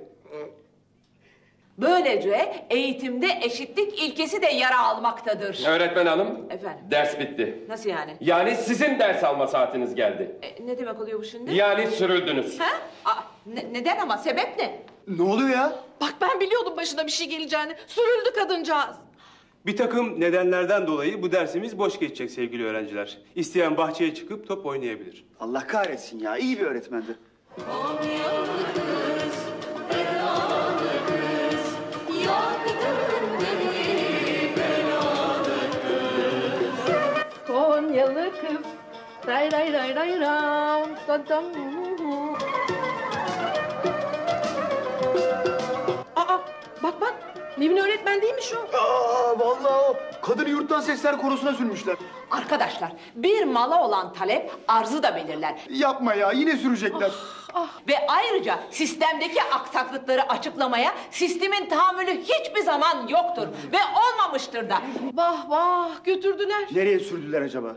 Böylece eğitimde eşitlik ilkesi de yara almaktadır. Öğretmen hanım, Efendim? ders bitti. Nasıl yani? Yani sizin ders alma saatiniz geldi. Ne demek oluyor bu şimdi? Yani sürüldünüz. Ha? Neden ama? Sebep ne? Ne oluyor ya? Bak ben biliyordum başına bir şey geleceğini. Sürüldü kadıncağız. Bir takım nedenlerden dolayı bu dersimiz boş geçecek sevgili öğrenciler. İsteyen bahçeye çıkıp top oynayabilir. Allah kahretsin ya. İyi bir öğretmendi. Konyalı kız. Ray ray ray ray ram. Dadam. Aa, bak. Nevin öğretmen değil mi şu? Aa vallahi o. Kadını yurttan sesler korusuna sürmüşler. Arkadaşlar, bir mala olan talep arzı da belirler. Yapma ya, yine sürecekler. Ve ayrıca sistemdeki aksaklıkları açıklamaya sistemin tahammülü hiçbir zaman yoktur ve olmamıştır da. Vah götürdüler. Nereye sürdüler acaba?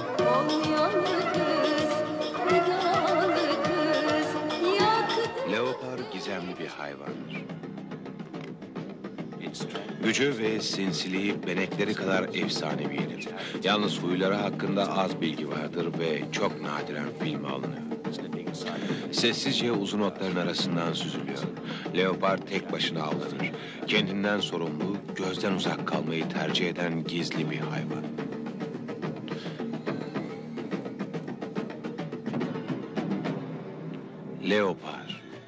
Leopar gizemli bir hayvandır. Gücü ve sinsiliği benekleri kadar efsanevidir. Yalnız huyları hakkında az bilgi vardır ve çok nadiren film alınıyor. Sessizce uzun otların arasından süzülüyor. Leopar tek başına avlanır. Kendinden sorumlu, gözden uzak kalmayı tercih eden gizli bir hayvan. Leopar.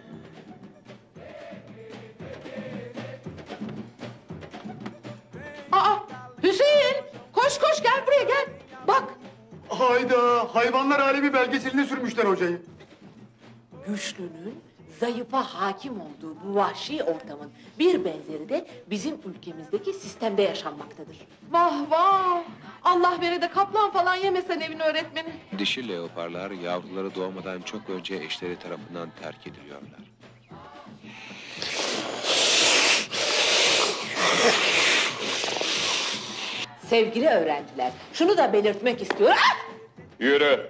Hüseyin! Koş gel buraya gel. Bak. Hayda, hayvanlar alemi belgeseline sürmüşler hocayı. Güçlünün zayıfa hakim olduğu bu vahşi ortamın bir benzeri de bizim ülkemizdeki sistemde yaşanmaktadır. Vah! Allah vere de kaplan falan yemesen Nevin öğretmeni. Dişi leoparlar yavruları doğmadan çok önce eşleri tarafından terk ediliyorlar. Sevgili öğrenciler, şunu da belirtmek istiyorum. Yürü.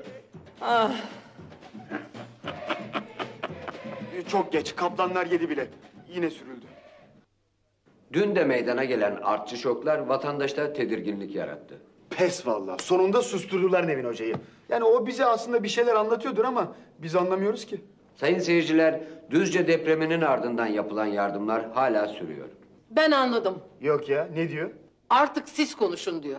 Çok geç, kaplanlar yedi bile. Yine sürüldü. Dün de meydana gelen artçı şoklar vatandaşta tedirginlik yarattı. Pes vallahi. Sonunda susturdular Nevin hocayı. Yani o bize aslında bir şeyler anlatıyordur ama biz anlamıyoruz ki. Sayın seyirciler, Düzce depreminin ardından yapılan yardımlar hala sürüyor. Ben anladım. Yok ya, ne diyor? Artık siz konuşun diyor.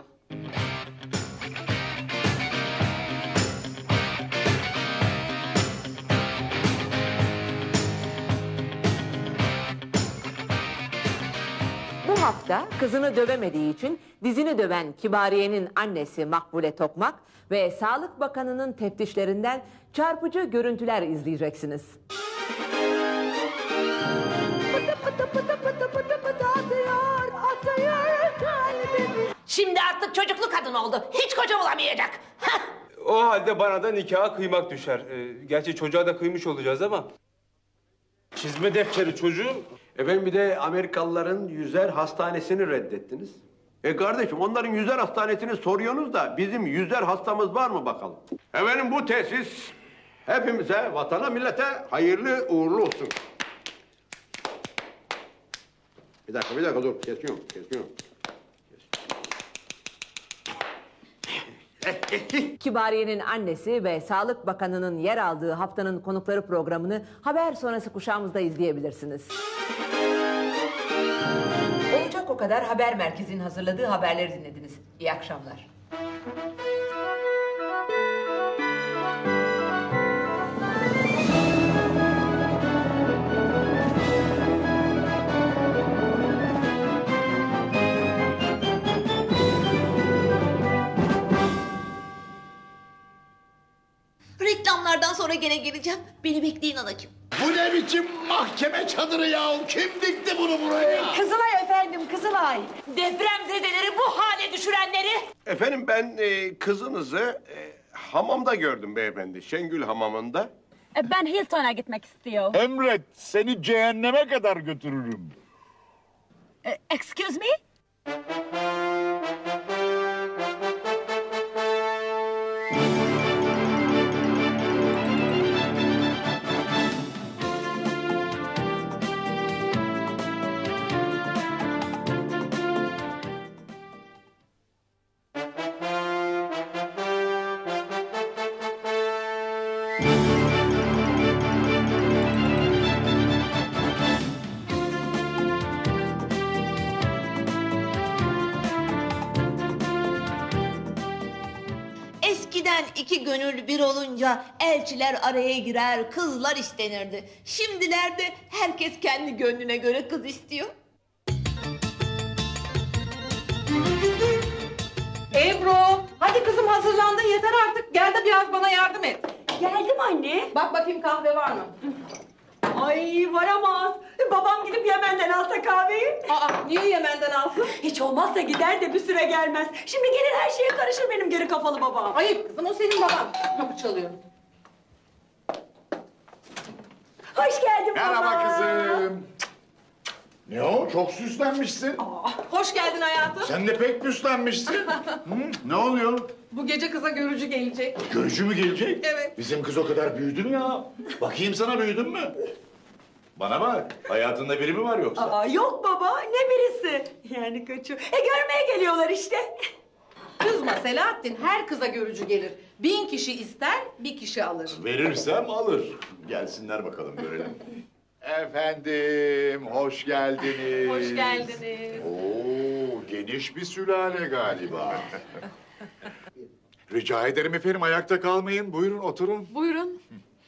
Bu hafta kızını dövemediği için dizini döven Kibariye'nin annesi Makbule Tokmak ve Sağlık Bakanı'nın teftişlerinden çarpıcı görüntüler izleyeceksiniz. Şimdi artık çocuklu kadın oldu. Hiç koca bulamayacak. O halde bana da nikaha kıymak düşer. Gerçi çocuğa da kıymış olacağız ama. Çizme defteri çocuğum. Efendim bir de Amerikalıların yüzer hastanesini reddettiniz. Kardeşim onların yüzer hastanesini soruyorsunuz da bizim yüzer hastamız var mı bakalım? Efendim bu tesis hepimize, vatana, millete hayırlı uğurlu olsun. Bir dakika dur kesiyorum. Kibariye'nin annesi ve Sağlık Bakanı'nın yer aldığı haftanın konukları programını haber sonrası kuşağımızda izleyebilirsiniz. Olacak o kadar haber merkezinin hazırladığı haberleri dinlediniz. İyi akşamlar. sonra gene geleceğim. Beni bekleyin anacığım. Bu ne biçim mahkeme çadırı ya? Kim dikti bunu buraya? Kızılay efendim, Kızılay. Depremzedeleri bu hale düşürenleri. Efendim ben kızınızı hamamda gördüm beyefendi. Şengül hamamında. Ben Hilton'a gitmek istiyorum. Emret, seni cehenneme kadar götürürüm. Excuse me? Eskiden iki gönül bir olunca elçiler araya girer, kızlar istenirdi. Şimdilerde herkes kendi gönlüne göre kız istiyor. Ebru, hadi kızım hazırlandın yeter artık. Gel de biraz bana yardım et. Geldim anne. Bak bakayım kahve var mı? Ay varamaz. Babam gidip Yemen'den alsa kahveyi. Aa, niye Yemen'den alsın? Hiç olmazsa gider de bir süre gelmez. Şimdi gelir her şeye karışır benim geri kafalı babam. Hayır kızım, o senin baban. Kapı çalıyor. Hoş geldin baba. Merhaba kızım. Ne o? Çok süslenmişsin. Hoş geldin hayatım. Sen de pek süslenmişsin. Ne oluyor? Bu gece kıza görücü gelecek. Görücü mü gelecek? Evet. Bizim kız o kadar büyüdü mü ya? Bakayım sana, büyüdün mü? Bana bak, hayatında biri mi var yoksa? Aa, yok baba, ne birisi. Yani kaçıyor. Görmeye geliyorlar işte. Kızma Selahattin, her kıza görücü gelir. 1000 kişi ister, bir kişi alır. Verirsem alır. Gelsinler bakalım, görelim. Efendim, hoş geldiniz. Hoş geldiniz. Oo, geniş bir sülale galiba. Rica ederim efendim, ayakta kalmayın. Buyurun, oturun. Buyurun.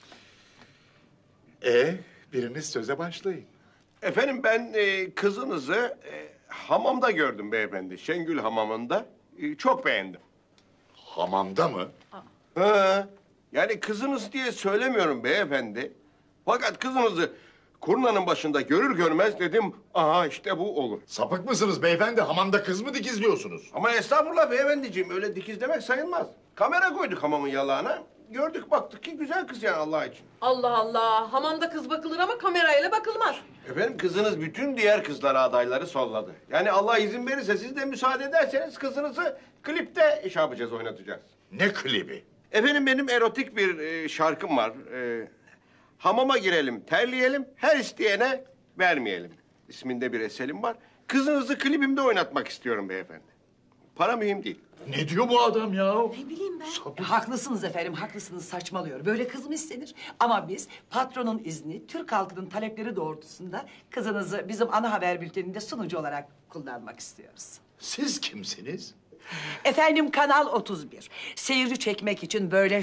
Biriniz söze başlayın. Efendim ben kızınızı hamamda gördüm beyefendi. Şengül hamamında. Çok beğendim. Hamamda mı? Ha, yani kızınız diye söylemiyorum beyefendi. Fakat kızınızı kurnanın başında görür görmez dedim, aha işte bu olur. Sapık mısınız beyefendi? Hamamda kız mı dikizliyorsunuz? Ama estağfurullah beyefendiciğim, öyle dikizlemek sayılmaz. Kamera koyduk hamamın yalağına. Gördük baktık ki güzel kız yani Allah için. Allah Allah, hamamda kız bakılır ama kamerayla bakılmaz. Efendim kızınız bütün diğer kızlara adayları solladı. Yani Allah izin verirse siz de müsaade ederseniz kızınızı klipte iş yapacağız, oynatacağız. Ne klibi? Efendim benim erotik bir şarkım var. Hamama girelim, terleyelim, her isteyene vermeyelim. İsminde bir eserim var. Kızınızı klibimde oynatmak istiyorum beyefendi. Para mühim değil. Ne diyor bu adam ya? Ne bileyim ben. Haklısınız efendim, haklısınız, saçmalıyor. Böyle kız mı istenir? Ama biz patronun izni, Türk halkının talepleri doğrultusunda kızınızı bizim ana haber bülteninde sunucu olarak kullanmak istiyoruz. Siz kimsiniz? Efendim Kanal 31. Seyirci çekmek için böyle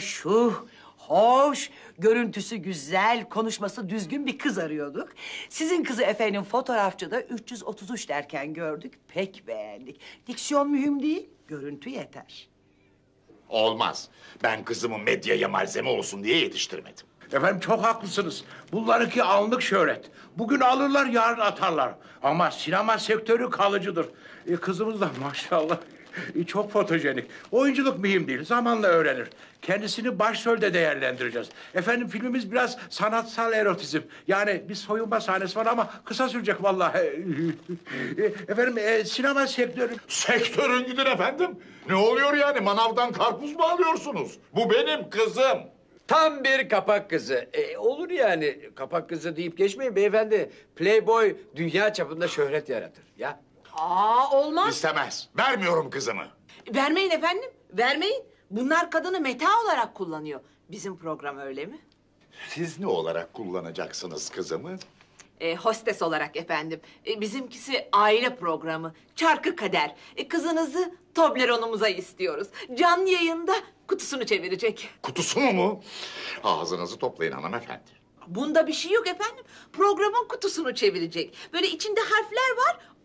hoş, görüntüsü güzel, konuşması düzgün bir kız arıyorduk. Sizin kızı efendim fotoğrafçıda 333 derken gördük, pek beğendik. Diksiyon mühim değil, görüntü yeter. Olmaz. Ben kızımı medyaya malzeme olsun diye yetiştirmedim. Efendim çok haklısınız. Bunlarınki anlık şöhret. Bugün alırlar, yarın atarlar. Ama sinema sektörü kalıcıdır. Kızımız da maşallah çok fotojenik. Oyunculuk mühim değil, zamanla öğrenir. Kendisini başrolde değerlendireceğiz. Efendim filmimiz biraz sanatsal erotizm. Yani bir soyunma sahnesi var ama kısa sürecek vallahi. Efendim sinema sektörü... Sektörün gidin efendim. Ne oluyor yani? Manavdan karpuz mu alıyorsunuz? Bu benim kızım. Tam bir kapak kızı. Olur yani, kapak kızı deyip geçmeyin beyefendi. Playboy dünya çapında şöhret yaratır ya. Olmaz. İstemez. Vermiyorum kızımı. Vermeyin efendim, vermeyin. Bunlar kadını meta olarak kullanıyor. Bizim program öyle mi? Siz ne olarak kullanacaksınız kızımı? Hostes olarak efendim. Bizimkisi aile programı. Çarkı kader. Kızınızı Toblerone'umuza istiyoruz. Canlı yayında kutusunu çevirecek. Kutusunu mu? Ağzınızı toplayın hanımefendi. Bunda bir şey yok efendim. Programın kutusunu çevirecek. Böyle içinde harfler var.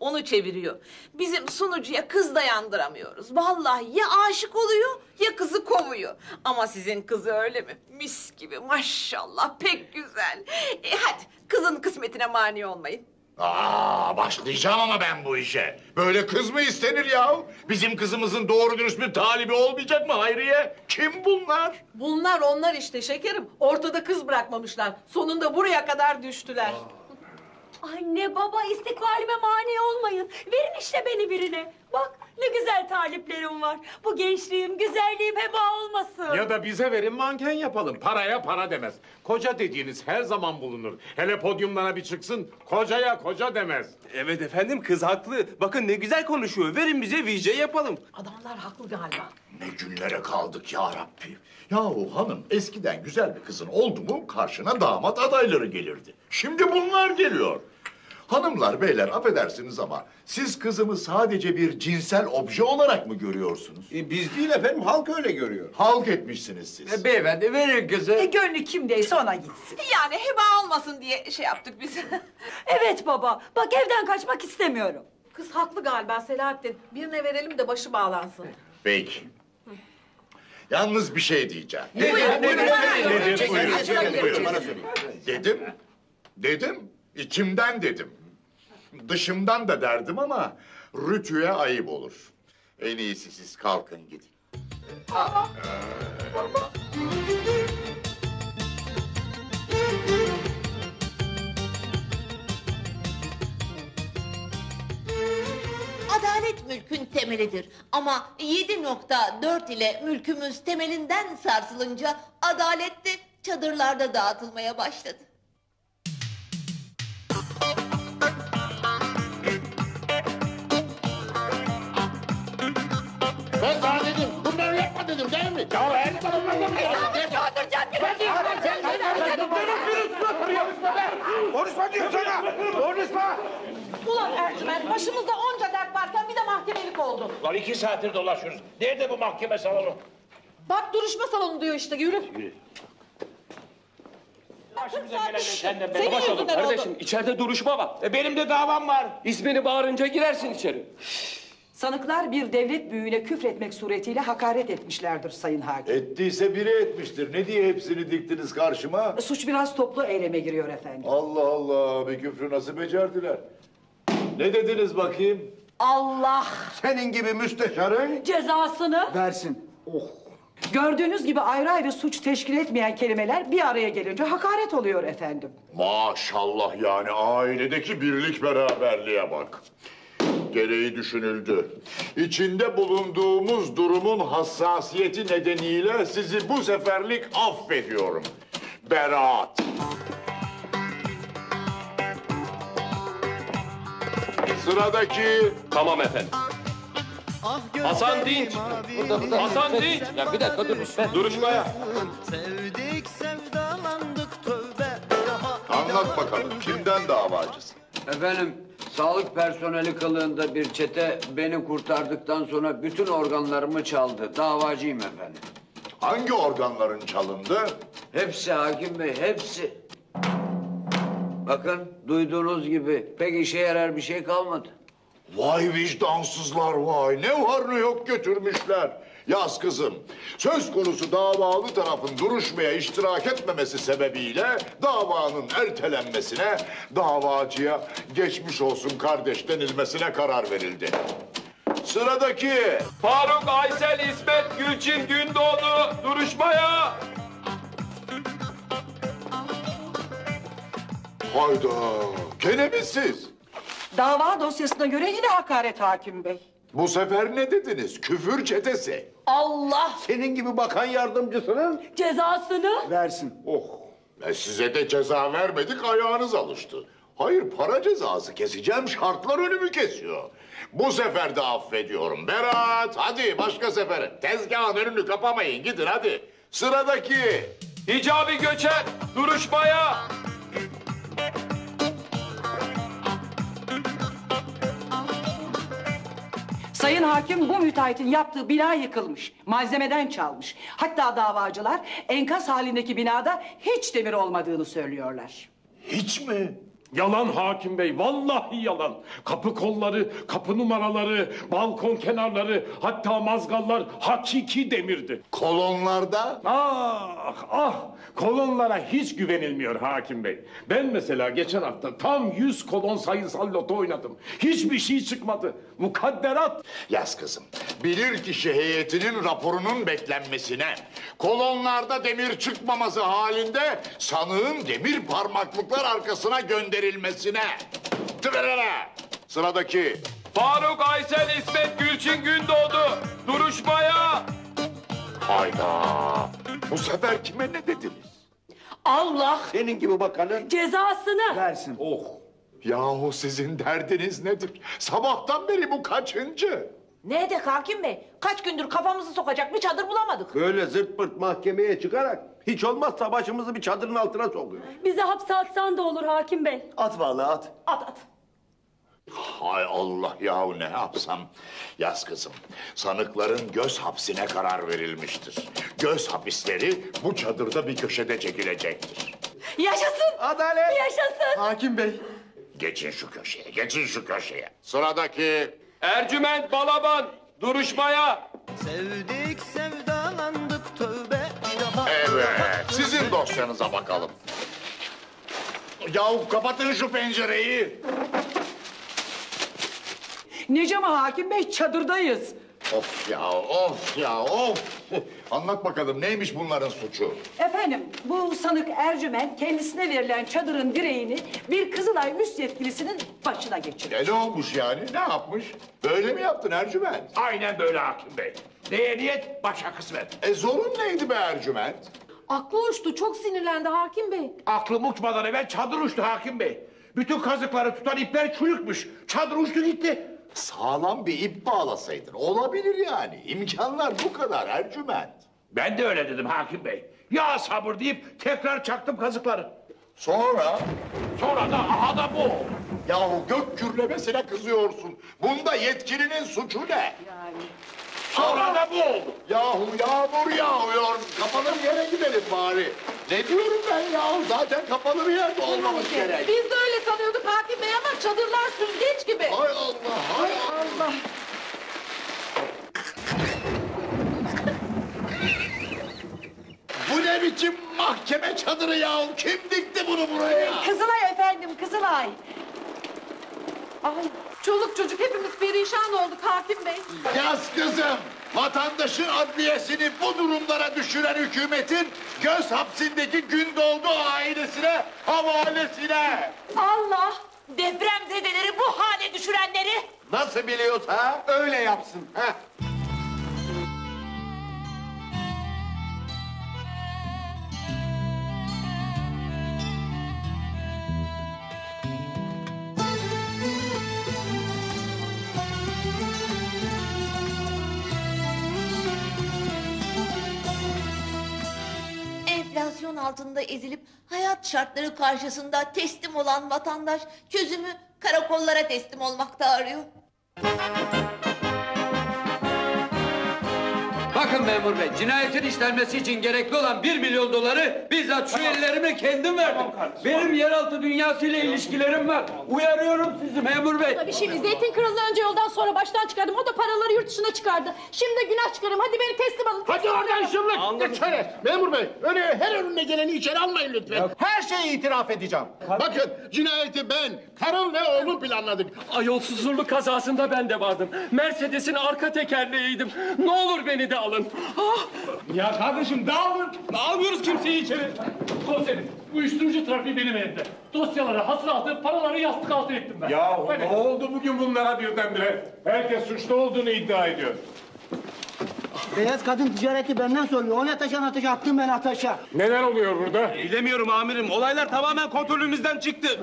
onu çeviriyor. Bizim sunucuya kız dayandıramıyoruz. Vallahi ya aşık oluyor ya kızı kovuyor. Ama sizin kız öyle mi? Mis gibi maşallah pek güzel. Hadi kızın kısmetine mani olmayın. Başlayacağım ama ben bu işe. Böyle kız mı istenir ya? Bizim kızımızın doğru dürüst bir talibi olmayacak mı Hayriye? Kim bunlar? Bunlar onlar işte şekerim. Ortada kız bırakmamışlar. Sonunda buraya kadar düştüler. Anne baba istikbalime mani olmayın. Verin işte beni birine. Bak ne güzel taliplerim var. Bu gençliğim, güzelliğim heba olmasın. Ya da bize verin manken yapalım. Paraya para demez. Koca dediğiniz her zaman bulunur. Hele podyumlara bir çıksın kocaya koca demez. Evet efendim kız haklı. Bakın ne güzel konuşuyor. Verin bize VJ yapalım. Adamlar haklı galiba. Ne günlere kaldık ya Rabbim. Yahu hanım eskiden güzel bir kızın oldu mu karşına damat adayları gelirdi. Şimdi bunlar geliyor. Hanımlar beyler affedersiniz ama siz kızımı sadece bir cinsel obje olarak mı görüyorsunuz? Biz değil efendim halk öyle görüyor. Halk etmişsiniz siz. Beyefendi verin kızı. Gönlü kimdeyse ona gitsin. Yani heba olmasın diye şey yaptık biz. Evet baba. Bak evden kaçmak istemiyorum. Kız haklı galiba Selahattin. Birine verelim de başı bağlansın. Peki. Yalnız bir şey diyeceğim. Dedim, içimden dedim. Dışımdan da derdim ama rütüye ayıp olur. En iyisi siz kalkın gidin. Adalet mülkün temelidir. Ama 7.4 ile mülkümüz temelinden sarsılınca adalet de çadırlarda dağıtılmaya başladı. Ben sana dedim, bunları yapma dedim değil mi? Ya her Konuşma diyorum sana! Konuşma! Ulan Ercüment başımızda onca dert varken bir de mahkemelik oldu. Lan 2 saattir dolaşıyoruz. Nerede bu mahkeme salonu? Bak duruşma salonu diyor işte yürü. Başımıza gelen senden Senin Yavaş olun yüzünden kardeşim. oldu. İçeride duruşma var. Benim de davam var. İsmini bağırınca girersin içeri. Sanıklar bir devlet büyüğüne küfretmek suretiyle hakaret etmişlerdir Sayın Hakim. Ettiyse biri etmiştir. Ne diye hepsini diktiniz karşıma? Suç biraz toplu eyleme giriyor efendim. Allah Allah, bir küfrü nasıl becerdiler? Ne dediniz bakayım? Allah Senin gibi müsteşarın Cezasını Versin. gördüğünüz gibi ayrı ayrı suç teşkil etmeyen kelimeler bir araya gelince hakaret oluyor efendim. Maşallah yani ailedeki birlik beraberliğe bak. Gereği düşünüldü. İçinde bulunduğumuz durumun hassasiyeti nedeniyle sizi bu seferlik affediyorum. Beraat. Sıradaki... Tamam efendim. Hasan Dinç. Hasan Dinç. Ya bir dakika dur. Duruşmaya. Sevdik sevdalandık tövbe. Anlat bakalım kimden davacısın? Efendim sağlık personeli kılığında bir çete beni kurtardıktan sonra bütün organlarımı çaldı. Davacıyım efendim. Hangi organların çalındı? Hepsi hakim bey hepsi. Bakın duyduğunuz gibi pek işe yarar bir şey kalmadı. Vay vicdansızlar vay. Ne var ne yok götürmüşler. Yaz kızım. Söz konusu davalı tarafın duruşmaya iştirak etmemesi sebebiyle davanın ertelenmesine, davacıya geçmiş olsun kardeş denilmesine karar verildi. Sıradaki. Faruk Aysel İsmet Gülçin Gündoğdu duruşmaya. Hayda. Gene mi siz? Dava dosyasına göre yine hakaret Hakim Bey. Bu sefer ne dediniz? Küfür çetesi. Allah! Senin gibi bakan yardımcısının Cezasını Versin. Oh. Size de ceza vermedik ayağınız alıştı. Hayır para cezası keseceğim şartlar önümü kesiyor. Bu sefer de affediyorum. Berat hadi başka sefere. Tezgahın önünü kapamayın gidin hadi. Sıradaki. Hicabi Göçer duruşmaya. Sayın Hakim bu müteahhitin yaptığı bina yıkılmış. Malzemeden çalmış. Hatta davacılar enkaz halindeki binada hiç demir olmadığını söylüyorlar. Hiç mi? Yalan hakim bey, vallahi yalan. Kapı kolları, kapı numaraları, balkon kenarları, hatta mazgallar hakiki demirdi. Kolonlarda? Ah, kolonlara hiç güvenilmiyor hakim bey. Ben mesela geçen hafta tam 100 kolon sayısal loto oynadım. Hiçbir şey çıkmadı. Mukadderat. Yaz kızım, bilirkişi heyetinin raporunun beklenmesine, kolonlarda demir çıkmaması halinde sanığın demir parmaklıklar arkasına gönderilmesine. Tırırırı. Sıradaki. Faruk Aysel İsmet Gülçin Gündoğdu duruşmaya. Hayda. Bu sefer kime ne dediniz? Allah Senin gibi bakanın Cezasını. Versin. Oh. Yahu sizin derdiniz nedir? Sabahtan beri bu kaçıncı? Ne edek hakim bey? Kaç gündür kafamızı sokacak bir çadır bulamadık. böyle zırt pırt mahkemeye çıkarak hiç olmazsa başımızı bir çadırın altına sokuyor. Bizi hapse atsan da olur hakim bey. At vallahi at. At. Hay Allah yahu ne yapsam? Yaz kızım, sanıkların göz hapsine karar verilmiştir. Göz hapisleri bu çadırda bir köşede çekilecektir. Yaşasın. Adalet. Yaşasın. Hakim bey. Geçin şu köşeye, geçin şu köşeye. Sıradaki. Ercüment Balaban duruşmaya. Sevdik sevdalandık tövbe bir daha. Evet, sizin dosyanıza bakalım. Yahu kapatın şu pencereyi. Ne camı hakim bey, çadırdayız. Of ya, of ya, of. Anlat bakalım neymiş bunların suçu? Efendim, bu sanık Ercüment kendisine verilen çadırın direğini bir Kızılay üst yetkilisinin başına geçirdi. Ne olmuş yani? Ne yapmış? Böyle mi yaptın Ercüment? Aynen böyle hakim bey. Neye niyet, başa kısmet. Zorun neydi be Ercüment? Aklı uçtu, çok sinirlendi hakim bey. Aklım uçmadan evvel çadır uçtu hakim bey. Bütün kazıkları tutan ipler çürükmüş. Çadır uçtu gitti. Sağlam bir ip bağlasaydın. Olabilir yani. İmkanlar bu kadar Ercüment. Ben de öyle dedim hakim bey. Ya sabır deyip tekrar çaktım kazıkları. Sonra? Sonra da aha da bu. Yahu gök gürlemesine kızıyorsun. Bunda yetkilinin suçu ne? Sonra da bu oldu. Yahu yağmur yağıyor. Kapalı bir yere gidelim bari. Ne diyorum ben yahu? Zaten kapalı bir yerde olmamız gerek. Biz de öyle sanıyorduk hakim bey ama çadırlar süzgeç gibi. Hay Allah, hay Allah. Bu ne biçim mahkeme çadırı yahu? Kim dikti bunu buraya? Kızılay efendim, Kızılay. Ay, çoluk çocuk hepimiz perişan olduk hakim bey. Yaz kızım. Vatandaşın adliyesini bu durumlara düşüren hükümetin göz hapsindeki Gündoğdu ailesine havalesine. Allah! Depremzedeleri bu hale düşürenleri. Nasıl biliyorsa öyle yapsın. Heh. Enflasyon altında ezilip hayat şartları karşısında teslim olan vatandaş çözümü karakollara teslim olmakta arıyor. Bakın memur bey, cinayetin işlenmesi için gerekli olan 1 milyon doları bizzat şu ellerime kendim verdim. Benim yeraltı dünyasıyla ilişkilerim var. Uyarıyorum sizi memur bey. Tabii şimdi Zeytin Kralı'nı önce yoldan sonra baştan çıkardım. O da paraları yurt dışına çıkardı. Şimdi de günah çıkarım. Hadi beni teslim alın. Hadi oradan şımlık. Geç şöyle. Memur bey, öyle her önüne geleni içeri almayın lütfen. Her şeyi itiraf edeceğim. Bakın, cinayeti ben, karım ve oğlum planladık. Ayol susurluk kazasında ben de vardım. Mercedes'in arka tekerleğiydim. Ne olur beni de alın. Ah! Ya kardeşim dağılın. Almıyoruz kimseyi içeri. Komiserim, uyuşturucu trafiği benim elimde. Dosyaları hasır altı, paraları yastık altı ettim ben. Ya Evet. ne oldu bugün bunlara birdenbire? Herkes suçlu olduğunu iddia ediyor. Beyaz kadın ticareti benden soruyor. O Nataşa attım ben Nataşa. Neler oluyor burada? Bilemiyorum amirim. Olaylar tamamen kontrolümüzden çıktı.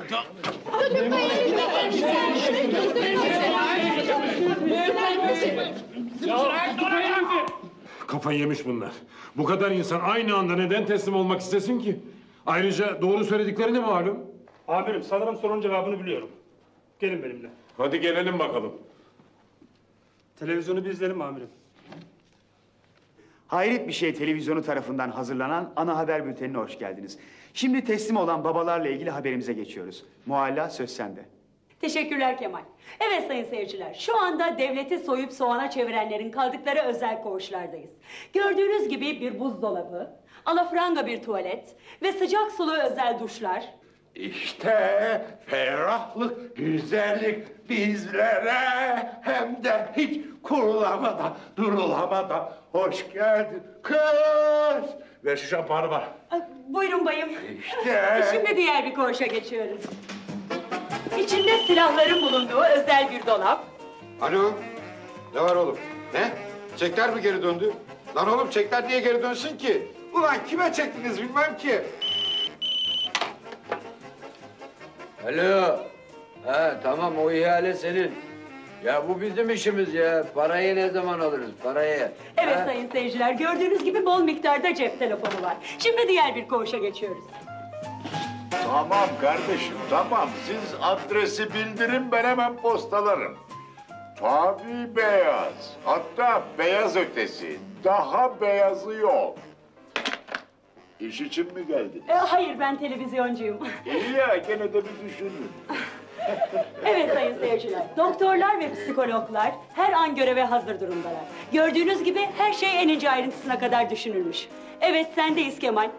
Kafayı yemiş bunlar. Bu kadar insan aynı anda neden teslim olmak istesin ki? Ayrıca doğru söyledikleri ne malum? Amirim sanırım sorunun cevabını biliyorum. Gelin benimle. Hadi gelelim bakalım. Televizyonu bir izleyelim amirim. Hayret bir şey televizyonu tarafından hazırlanan ana haber bültenine hoş geldiniz. Şimdi teslim olan babalarla ilgili haberimize geçiyoruz. Mualla söz sende. Teşekkürler Kemal. Evet sayın seyirciler, şu anda devleti soyup soğana çevirenlerin kaldıkları özel koğuşlardayız. Gördüğünüz gibi bir buzdolabı, alafranga bir tuvalet ve sıcak sulu özel duşlar. İşte ferahlık, güzellik bizlere hem de hiç kurulamadan, durulamadan hoş geldin kız. Ver şu şampuanı bana. Buyurun bayım. İşte. Şimdi diğer bir koğuşa geçiyoruz. İçinde silahların bulunduğu özel bir dolap. Alo, ne var oğlum? Ne? Çekler mi geri döndü? Lan oğlum çekler niye geri dönsün ki? Ulan kime çektiniz bilmem ki. Alo. Ha tamam, o ihale senin. Ya bu bizim işimiz ya. Parayı ne zaman alırız parayı? Evet Ha? sayın seyirciler, gördüğünüz gibi bol miktarda cep telefonu var. Şimdi diğer bir koğuşa geçiyoruz. Tamam kardeşim tamam. Siz adresi bildirin ben hemen postalarım. Tabii beyaz. Hatta beyaz ötesi. Daha beyazı yok. İş için mi geldin? Hayır, ben televizyoncuyum. İyi ya gene de bir düşünün. Evet sayın seyirciler, doktorlar ve psikologlar her an göreve hazır durumdalar. Gördüğünüz gibi her şey en ince ayrıntısına kadar düşünülmüş. Evet, sendeyiz Kemal.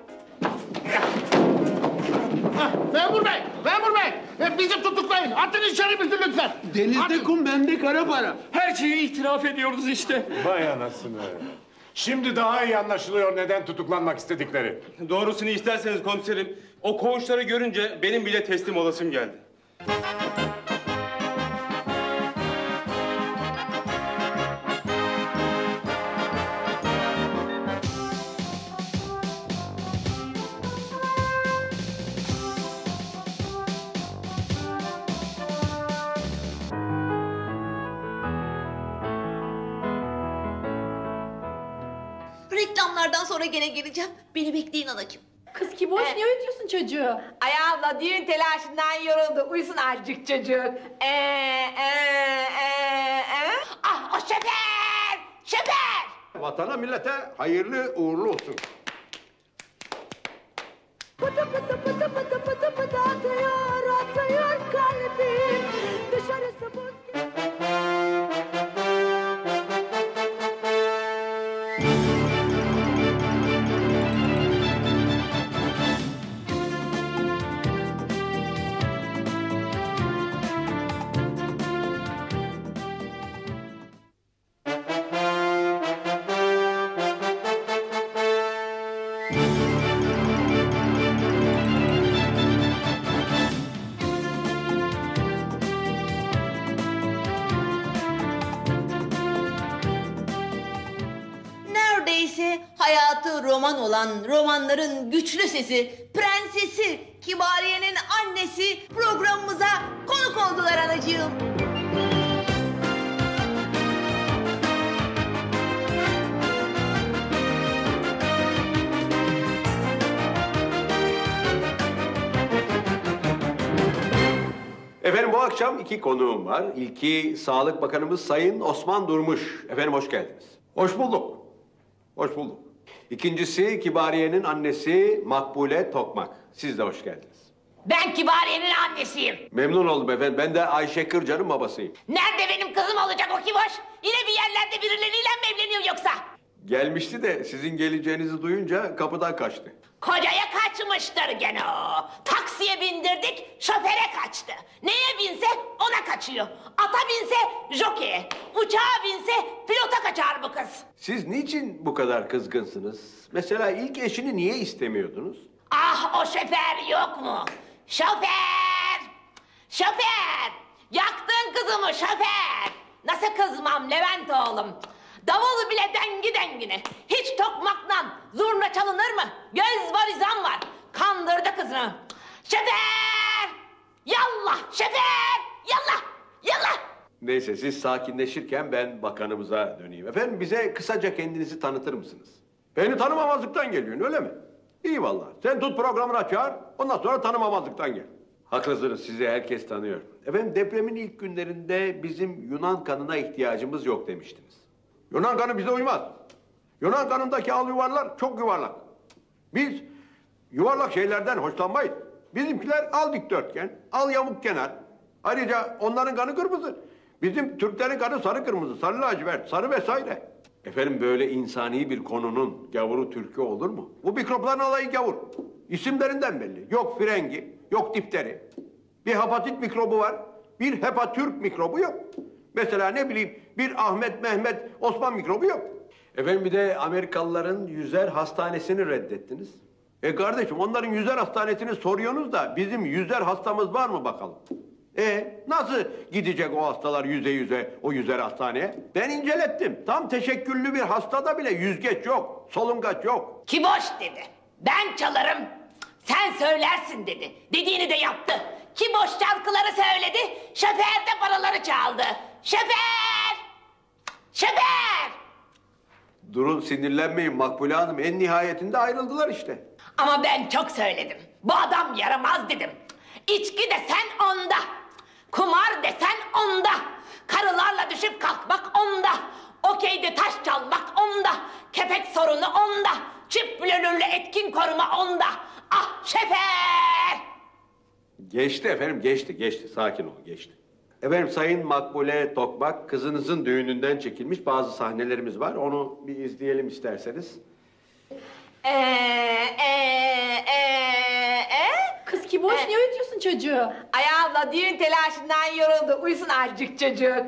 Memur bey, memur bey. Bizi tutuklayın. Atın içeri bizi lütfen. Denizde kum, bende kara para. Her şeyi itiraf ediyoruz işte. Vay anasını. Şimdi daha iyi anlaşılıyor neden tutuklanmak istedikleri. Doğrusunu isterseniz komiserim, o koğuşları görünce benim bile teslim olasım geldi. Reklamlardan sonra gene geleceğim. Beni bekleyin anacığım. Kız ki boş niye ötüyorsun çocuğu? Ay abla düğün telaşından yoruldu. Uyusun azıcık çocuk. Ah o şoför! Şoför! Vatana millete hayırlı uğurlu olsun. Pıtı pıtı pıtı pıtı pıtı pıtı atıyor kalbim. Dışarısı buz. Neredeyse hayatı roman olan romanların güçlü sesi, prensesi, Kibariye'nin annesi programımıza konuk oldular anacığım. Efendim bu akşam iki konuğum var. İlki Sağlık Bakanımız Sayın Osman Durmuş. Efendim hoş geldiniz. Hoş bulduk. Hoş bulduk. İkincisi Kibariye'nin annesi Makbule Tokmak. Siz de hoş geldiniz. Ben Kibariye'nin annesiyim. Memnun oldum efendim. Ben de Ayşe Kırca'nın babasıyım. Nerede benim kızım olacak o kiboş? Yine bir yerlerde birileriyle mi evleniyor yoksa? Gelmişti de sizin geleceğinizi duyunca kapıdan kaçtı. Kocaya kaçmıştır gene o. Taksiye bindirdik, şoföre kaçtı. Neye binse ona kaçıyor. Ata binse jokeye, uçağa binse pilota kaçar bu kız. Siz niçin bu kadar kızgınsınız? Mesela ilk eşini niye istemiyordunuz? Ah o şoför yok mu? Şoför! Şoför! Yaktın kızımı şoför! Nasıl kızmam Levent oğlum? Davul bile dengi dengine. Hiç tokmakla zurna çalınır mı? Göz var izan var. Kandırdı kızını. Şoför! Yallah şoför! Yallah! Yallah! Neyse siz sakinleşirken ben bakanımıza döneyim. Efendim bize kısaca kendinizi tanıtır mısınız? Beni tanımamazlıktan geliyorsun öyle mi? İyi vallahi. Sen tut programını çağır, ondan sonra tanımamazlıktan gel. Haklısınız, sizi herkes tanıyor. Efendim depremin ilk günlerinde bizim Yunan kanına ihtiyacımız yok demiştiniz. Yunan kanı bize uymaz. Yunan kanındaki al yuvarlar çok yuvarlak. Biz yuvarlak şeylerden hoşlanmayız. Bizimkiler al dikdörtgen, al yamuk kenar. Ayrıca onların kanı kırmızı. Bizim Türklerin kanı sarı kırmızı, sarı lacivert, sarı vesaire. Efendim böyle insani bir konunun gavuru türkü olur mu? Bu mikropların alayı gavur. İsimlerinden belli. Yok frengi, yok difteri. Bir hepatit mikrobu var, bir hepatürk mikrobu yok. Mesela ne bileyim bir Ahmet, Mehmet, Osman mikrobu yok. Efendim bir de Amerikalıların yüzer hastanesini reddettiniz. Kardeşim onların yüzer hastanesini soruyorsunuz da bizim yüzer hastamız var mı bakalım? Nasıl gidecek o hastalar yüze o yüzer hastaneye? Ben incelettim. Tam teşekküllü bir hastada bile yüzgeç yok, solungaç yok. Kiboş dedi. Ben çalarım, sen söylersin dedi. Dediğini de yaptı. Kiboş şarkıları söyledi, şoför de paraları çaldı. Şoför! Şoför! Durun sinirlenmeyin Makbule Hanım. En nihayetinde ayrıldılar işte. Ama ben çok söyledim. Bu adam yaramaz dedim. İçki desen onda. Kumar desen onda. Karılarla düşüp kalkmak onda. Okeyde taş çalmak onda. Kepek sorunu onda. Çift blönürlü etkin koruma onda. Ah şefer! Geçti efendim, geçti. Sakin ol, geçti. Efendim Sayın Makbule Tokmak, kızınızın düğününden çekilmiş bazı sahnelerimiz var. Onu bir izleyelim isterseniz. Kız Kiboş niye ötüyorsun çocuğu? Ay abla düğün telaşından yoruldu. Uyusun azıcık çocuk.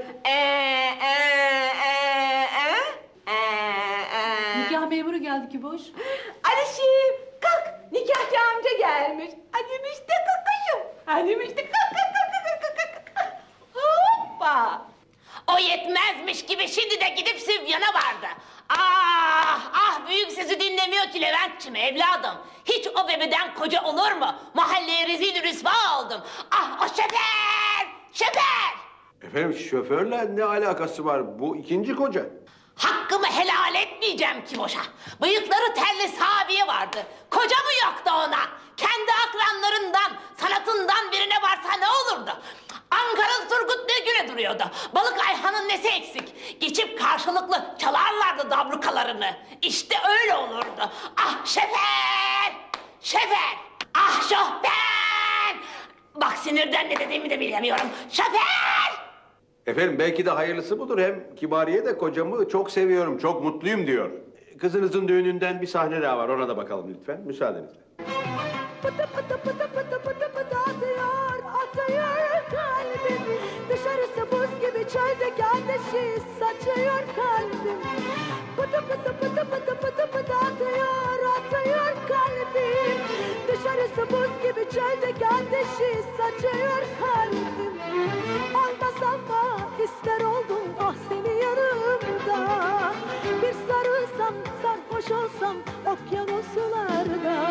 Nikah memuru geldi Kiboş. Alişim kalk. Nikahçı amca gelmiş. Hadi işte kakuşum. Hadi işte kalk. Hoppa. O yetmezmiş gibi şimdi de gidip Sübyan'a vardı. Ah büyük sesi dinlemiyor ki Levent'ciğim evladım. Hiç o bebeden koca olur mu? Mahalleye rezil rüsva oldum. Ah o şoför! Efendim şoförle ne alakası var? Bu ikinci koca. Hakkımı helal etmeyeceğim ki boşa. Bıyıkları telli Sabiye vardı. Koca mı yoktu ona? Kendi akranlarından, sanatından birine varsa ne olurdu? Ankaralı Turgut ne güne duruyordu? Balık Ayhan'ın nesi eksik? Geçip karşılıklı çalarlardı dabrukalarını. İşte öyle olurdu. Ah şoför! Ah şoför! Bak sinirden ne dediğimi de bilemiyorum. Şoför! Efendim belki de hayırlısı budur. Hem Kibariye de kocamı çok seviyorum, çok mutluyum diyor. Kızınızın düğününden bir sahne daha var. Ona da bakalım lütfen. Müsaadenizle. Pıtı pıtı pıtı pıtı pıtı pıtı atıyor kalbim. Dışarısı buz gibi çöldeki ateşi saçıyor kalbim. Pıtı pıtı pıtı pıtı pıtı pıtı atıyor kalbim. Dışarısı buz gibi çöldeki ateşi saçıyor kalbim. Olmaz ama ister oldum ah seni yanımda. Bir sarılsam sarhoş olsam okyanuslarda.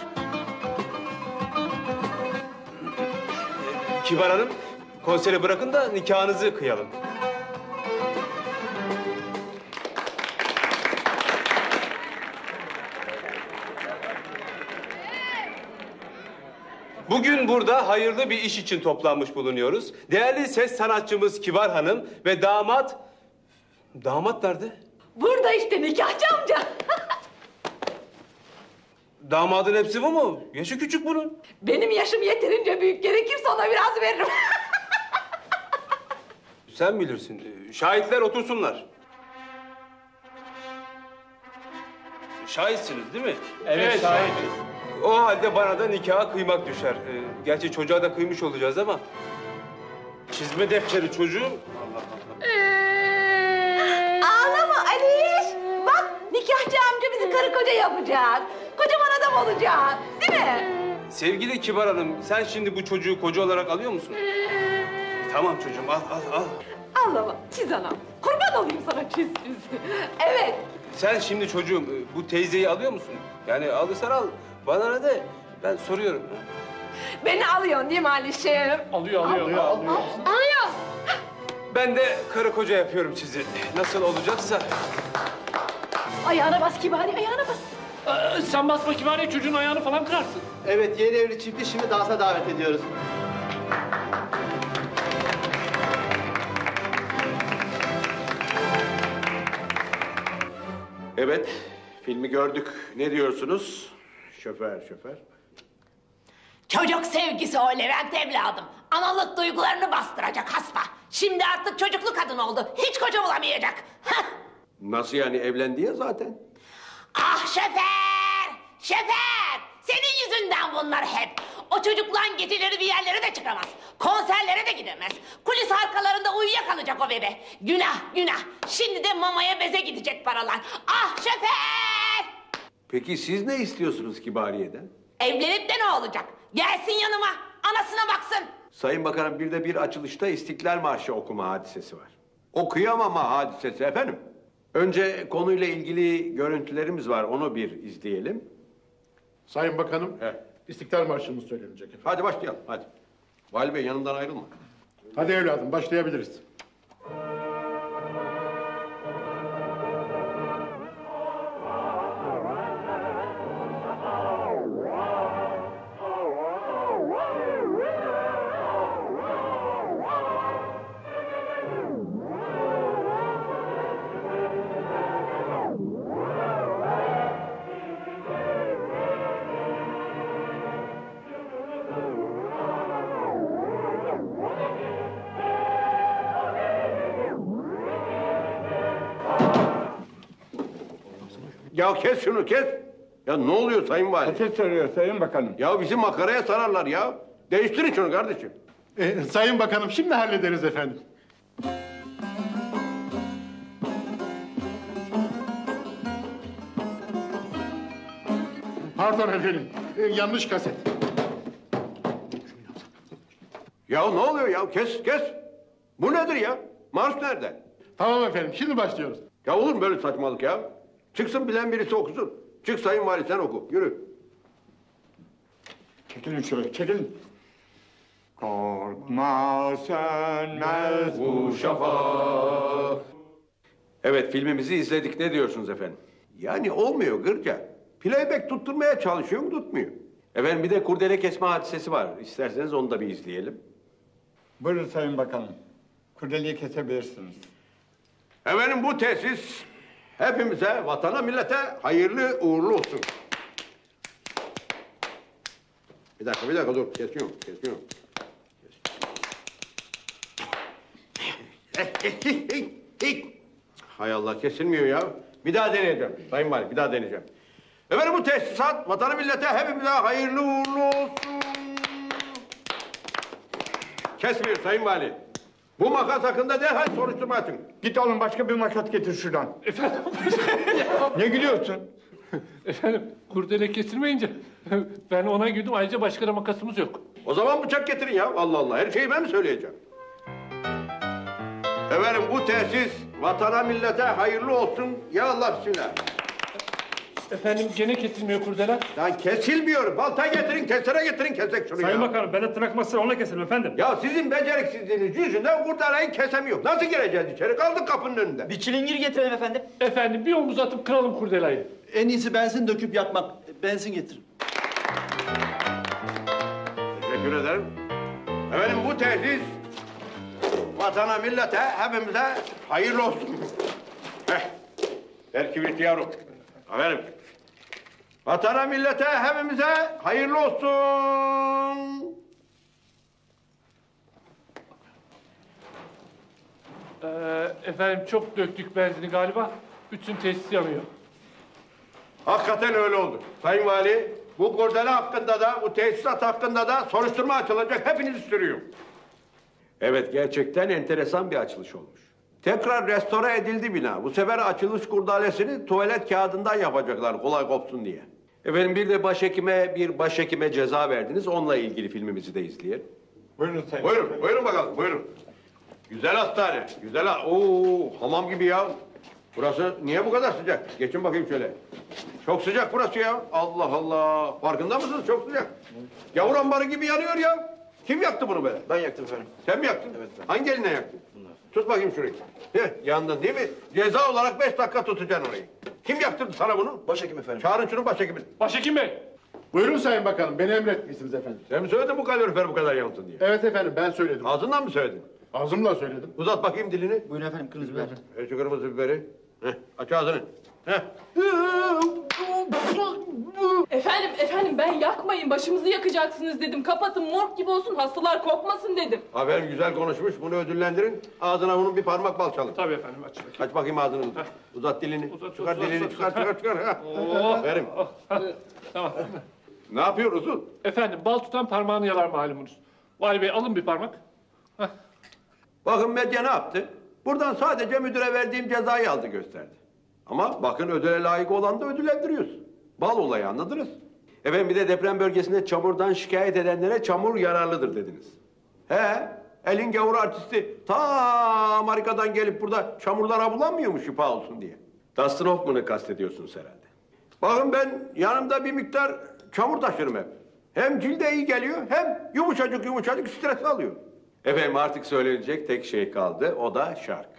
Kibar Hanım, konseri bırakın da nikahınızı kıyalım. Bugün burada hayırlı bir iş için toplanmış bulunuyoruz. Değerli ses sanatçımız Kibar Hanım ve damat... Damat nerede? Burada işte nikahçı amca. Damadın hepsi bu mu? Yaşı küçük bunun. Benim yaşım yeterince büyük, gerekirse ona biraz veririm. Sen bilirsin. Şahitler otursunlar. Şahitsiniz değil mi? Evet, şahitiz. O halde bana da nikaha kıymak düşer. Gerçi çocuğa da kıymış olacağız ama... Çizme defteri çocuğum. Ağlama Aliş. Bak nikahçı amca bizi karı koca yapacak. Kocaman adam olacak. Değil mi? Sevgili Kibar Hanım, sen şimdi bu çocuğu koca olarak alıyor musun? Tamam çocuğum, al. Ağlama, çiz anam. Kurban olayım sana çiz. Evet. Sen şimdi çocuğum, bu teyzeyi alıyor musun? Yani alırsan al, bana ne de ben soruyorum. Beni alıyorsun değil mi Alişim? Alıyor. Alıyor. Ben de karı koca yapıyorum sizi. Nasıl olacaksa. Ayağına bas Kibari, ayağına bas. Sen basma Kibariye çocuğun ayağını falan kırarsın. Evet yeni evli çifti şimdi dansa davet ediyoruz. Evet, filmi gördük. Ne diyorsunuz? Şoför. Çocuk sevgisi o Levent evladım. Analık duygularını bastıracak hasta. Şimdi artık çocuklu kadın oldu. Hiç koca bulamayacak. Hah! Nasıl yani, evlendi ya zaten? Ah şoför! Şoför! Senin yüzünden bunlar hep. O çocukluğun geceleri bir yerlere de çıkamaz. Konserlere de gidemez. Kulis arkalarında uyuyakalacak o bebe. Günah. Şimdi de mamaya beze gidecek paralar. Ah şoför! Peki siz ne istiyorsunuz Kibariye'den? Evlenip de ne olacak? Gelsin yanıma. Anasına baksın. Sayın Bakanım, bir de bir açılışta İstiklal Marşı okuma hadisesi var. Okuyamama hadisesi efendim. Önce konuyla ilgili görüntülerimiz var, onu bir izleyelim. Sayın Bakanım, İstiklal Marşı'mız söylenecek efendim. Hadi başlayalım, hadi. Vali Bey yanımdan ayrılma. Hadi evladım, başlayabiliriz. Ya kes şunu, kes! Ya ne oluyor Sayın Vali? Ateş sarıyor Sayın Bakanım. Ya bizi makaraya sararlar ya. Değiştirin şunu kardeşim. Sayın Bakanım, şimdi hallederiz efendim. Pardon efendim, yanlış kaset. Ya ne oluyor ya? Kes! Bu nedir ya? Marş nerede? Tamam efendim, şimdi başlıyoruz. Ya olur mu böyle saçmalık ya? Çıksın bilen birisi okusun. Çık Sayın Vali, sen oku. Yürü. Çekilin şuraya, çekilin. Korkma sönmez bu şafak. Evet, filmimizi izledik. Ne diyorsunuz efendim? Yani olmuyor Gırca. Playback tutturmaya çalışıyorum, tutmuyor. Efendim bir de kurdele kesme hadisesi var. İsterseniz onu da bir izleyelim. Buyurun Sayın Bakanım. Kurdeleyi kesebilirsiniz. Efendim bu tesis hepimize, vatana, millete hayırlı uğurlu olsun. Bir dakika dur. Kesiyorum. Hay Allah, kesilmiyor ya. Bir daha deneyeceğim Sayın Vali, bir daha deneyeceğim. Efendim bu tesisat vatana, millete hepimize hayırlı uğurlu olsun. Kesmiyor Sayın Vali. Bu makas hakkında derhal soruşturma açın. Git oğlum, başka bir makas getir şuradan. Efendim? Ne gülüyorsun? Efendim, kurdele kesilmeyince ben ona güldüm. Ayrıca başka da makasımız yok. O zaman bıçak getirin ya. Allah Allah, her şeyi ben mi söyleyeceğim? Efendim bu tesis vatana, millete hayırlı olsun. Ya Allah, bismillah. Efendim gene kesilmiyor kurdele. Lan kesilmiyor. Balta getirin, testere getirin, kesek şunu Sayın ya. Bakanım, ben de tırnak masası onunla keselim efendim. Ya sizin beceriksizliğiniz yüzünden kurdeleyi kesemiyor. Nasıl gireceğiz içeri? Kaldık kapının önünde. Bir çilingir getirelim efendim. Efendim bir omuz atıp kıralım kurdelayı. En iyisi benzin döküp yakmak. Benzin getirin. Teşekkür ederim. Efendim bu tesis vatana, millete, hepimize hayırlı olsun. Ver kibriti yavrum. Efendim. Vatana, millete, hepimize hayırlı olsun. Efendim çok döktük benzini galiba. Bütün tesis yanıyor. Hakikaten öyle oldu. Sayın Vali, bu kurdele hakkında da, bu tesisat hakkında da soruşturma açılacak. Hepinizi sürüyorum. Evet, gerçekten enteresan bir açılış olmuş. Tekrar restore edildi bina. Bu sefer açılış kurdalesini tuvalet kağıdından yapacaklar, kolay kopsun diye. Efendim bir de başhekime ceza verdiniz. Onunla ilgili filmimizi de izleyelim. Buyurun Sayın. Buyurun bakalım, buyurun. Güzel hastane, Oo, hamam gibi ya. Burası niye bu kadar sıcak? Geçin bakayım şöyle. Çok sıcak burası ya. Allah Allah. Farkında mısınız? Çok sıcak. Gavur ambarı gibi yanıyor ya. Kim yaktı bunu böyle? Ben yaktım efendim. Sen mi yaktın? Evet efendim. Hangi eline yaktın? Bunlar. Tut bakayım şurayı. Yandın değil mi? Ceza olarak 5 dakika tutacaksın orayı. Kim yaktırdı sana bunu? Başhekim efendim. Çağırın şunu başhekimin. Başhekim Bey. Buyurun Sayın Bakanım, beni emretmişsiniz efendim. Sen mi söyledin bu kalorifer bu kadar yansın diye? Evet efendim, ben söyledim. Ağzından mı söyledin? Ağzımla söyledim. Uzat bakayım dilini. Buyurun efendim, kırmızı biber. Ver şu kırmızı biberi. Aç ağzını. Efendim ben yakmayın, başımızı yakacaksınız dedim. Kapatın, morg gibi olsun, hastalar korkmasın dedim. Aferin, güzel konuşmuş. Bunu ödüllendirin. Ağzına bunun bir parmak bal çalın. Tabii efendim, aç. Aç bakayım ağzını. Uzat dilini. Çıkar dilini, çıkar. Aferin. Tamam. Ne yapıyoruz? Efendim, bal tutan parmağını yalar malumunuz. Vali Bey, alın bir parmak. Bakın medya ne yaptı? Buradan sadece müdüre verdiğim cezayı aldı gösterdi. Ama bakın ödüle layık olan da ödüllendiriyoruz. Bal olayı, anladınız? Efendim bir de deprem bölgesinde çamurdan şikayet edenlere çamur yararlıdır dediniz. He, elin gavur artisti ta Amerika'dan gelip burada çamurlara bulanmıyor mu şifa olsun diye? Dustin Hoffman'ı kastediyorsunuz herhalde. Bakın ben yanımda bir miktar çamur taşırım hep. Hem cilde iyi geliyor hem yumuşacık stres alıyor. Efendim artık söylenecek tek şey kaldı, o da şarkı.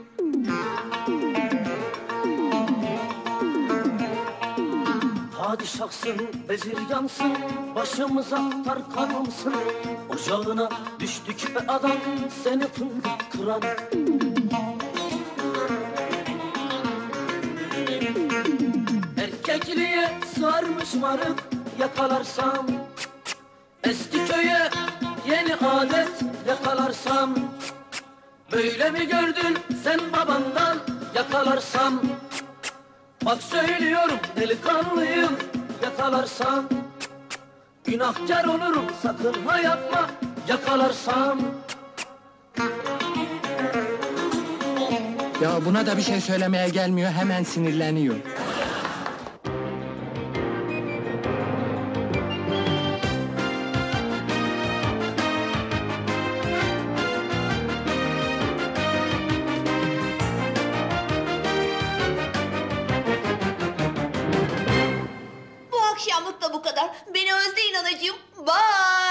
Padişahsın, vezir yansın, başımıza tar kadınsın. Ocağına düştük be adam, seni fındık kıran. Erkekliğe sarmış marık, yakalarsam. Eski köye yeni adet yakalarsam. Böyle mi gördün sen babandan yakalarsam? Bak söylüyorum delikanlıyım yakalarsam. Günahkar olurum sakın ha yapma yakalarsam. Ya buna da bir şey söylemeye gelmiyor, hemen sinirleniyor. Bu akşamlık da bu kadar. Beni özleyin anacığım. Bye.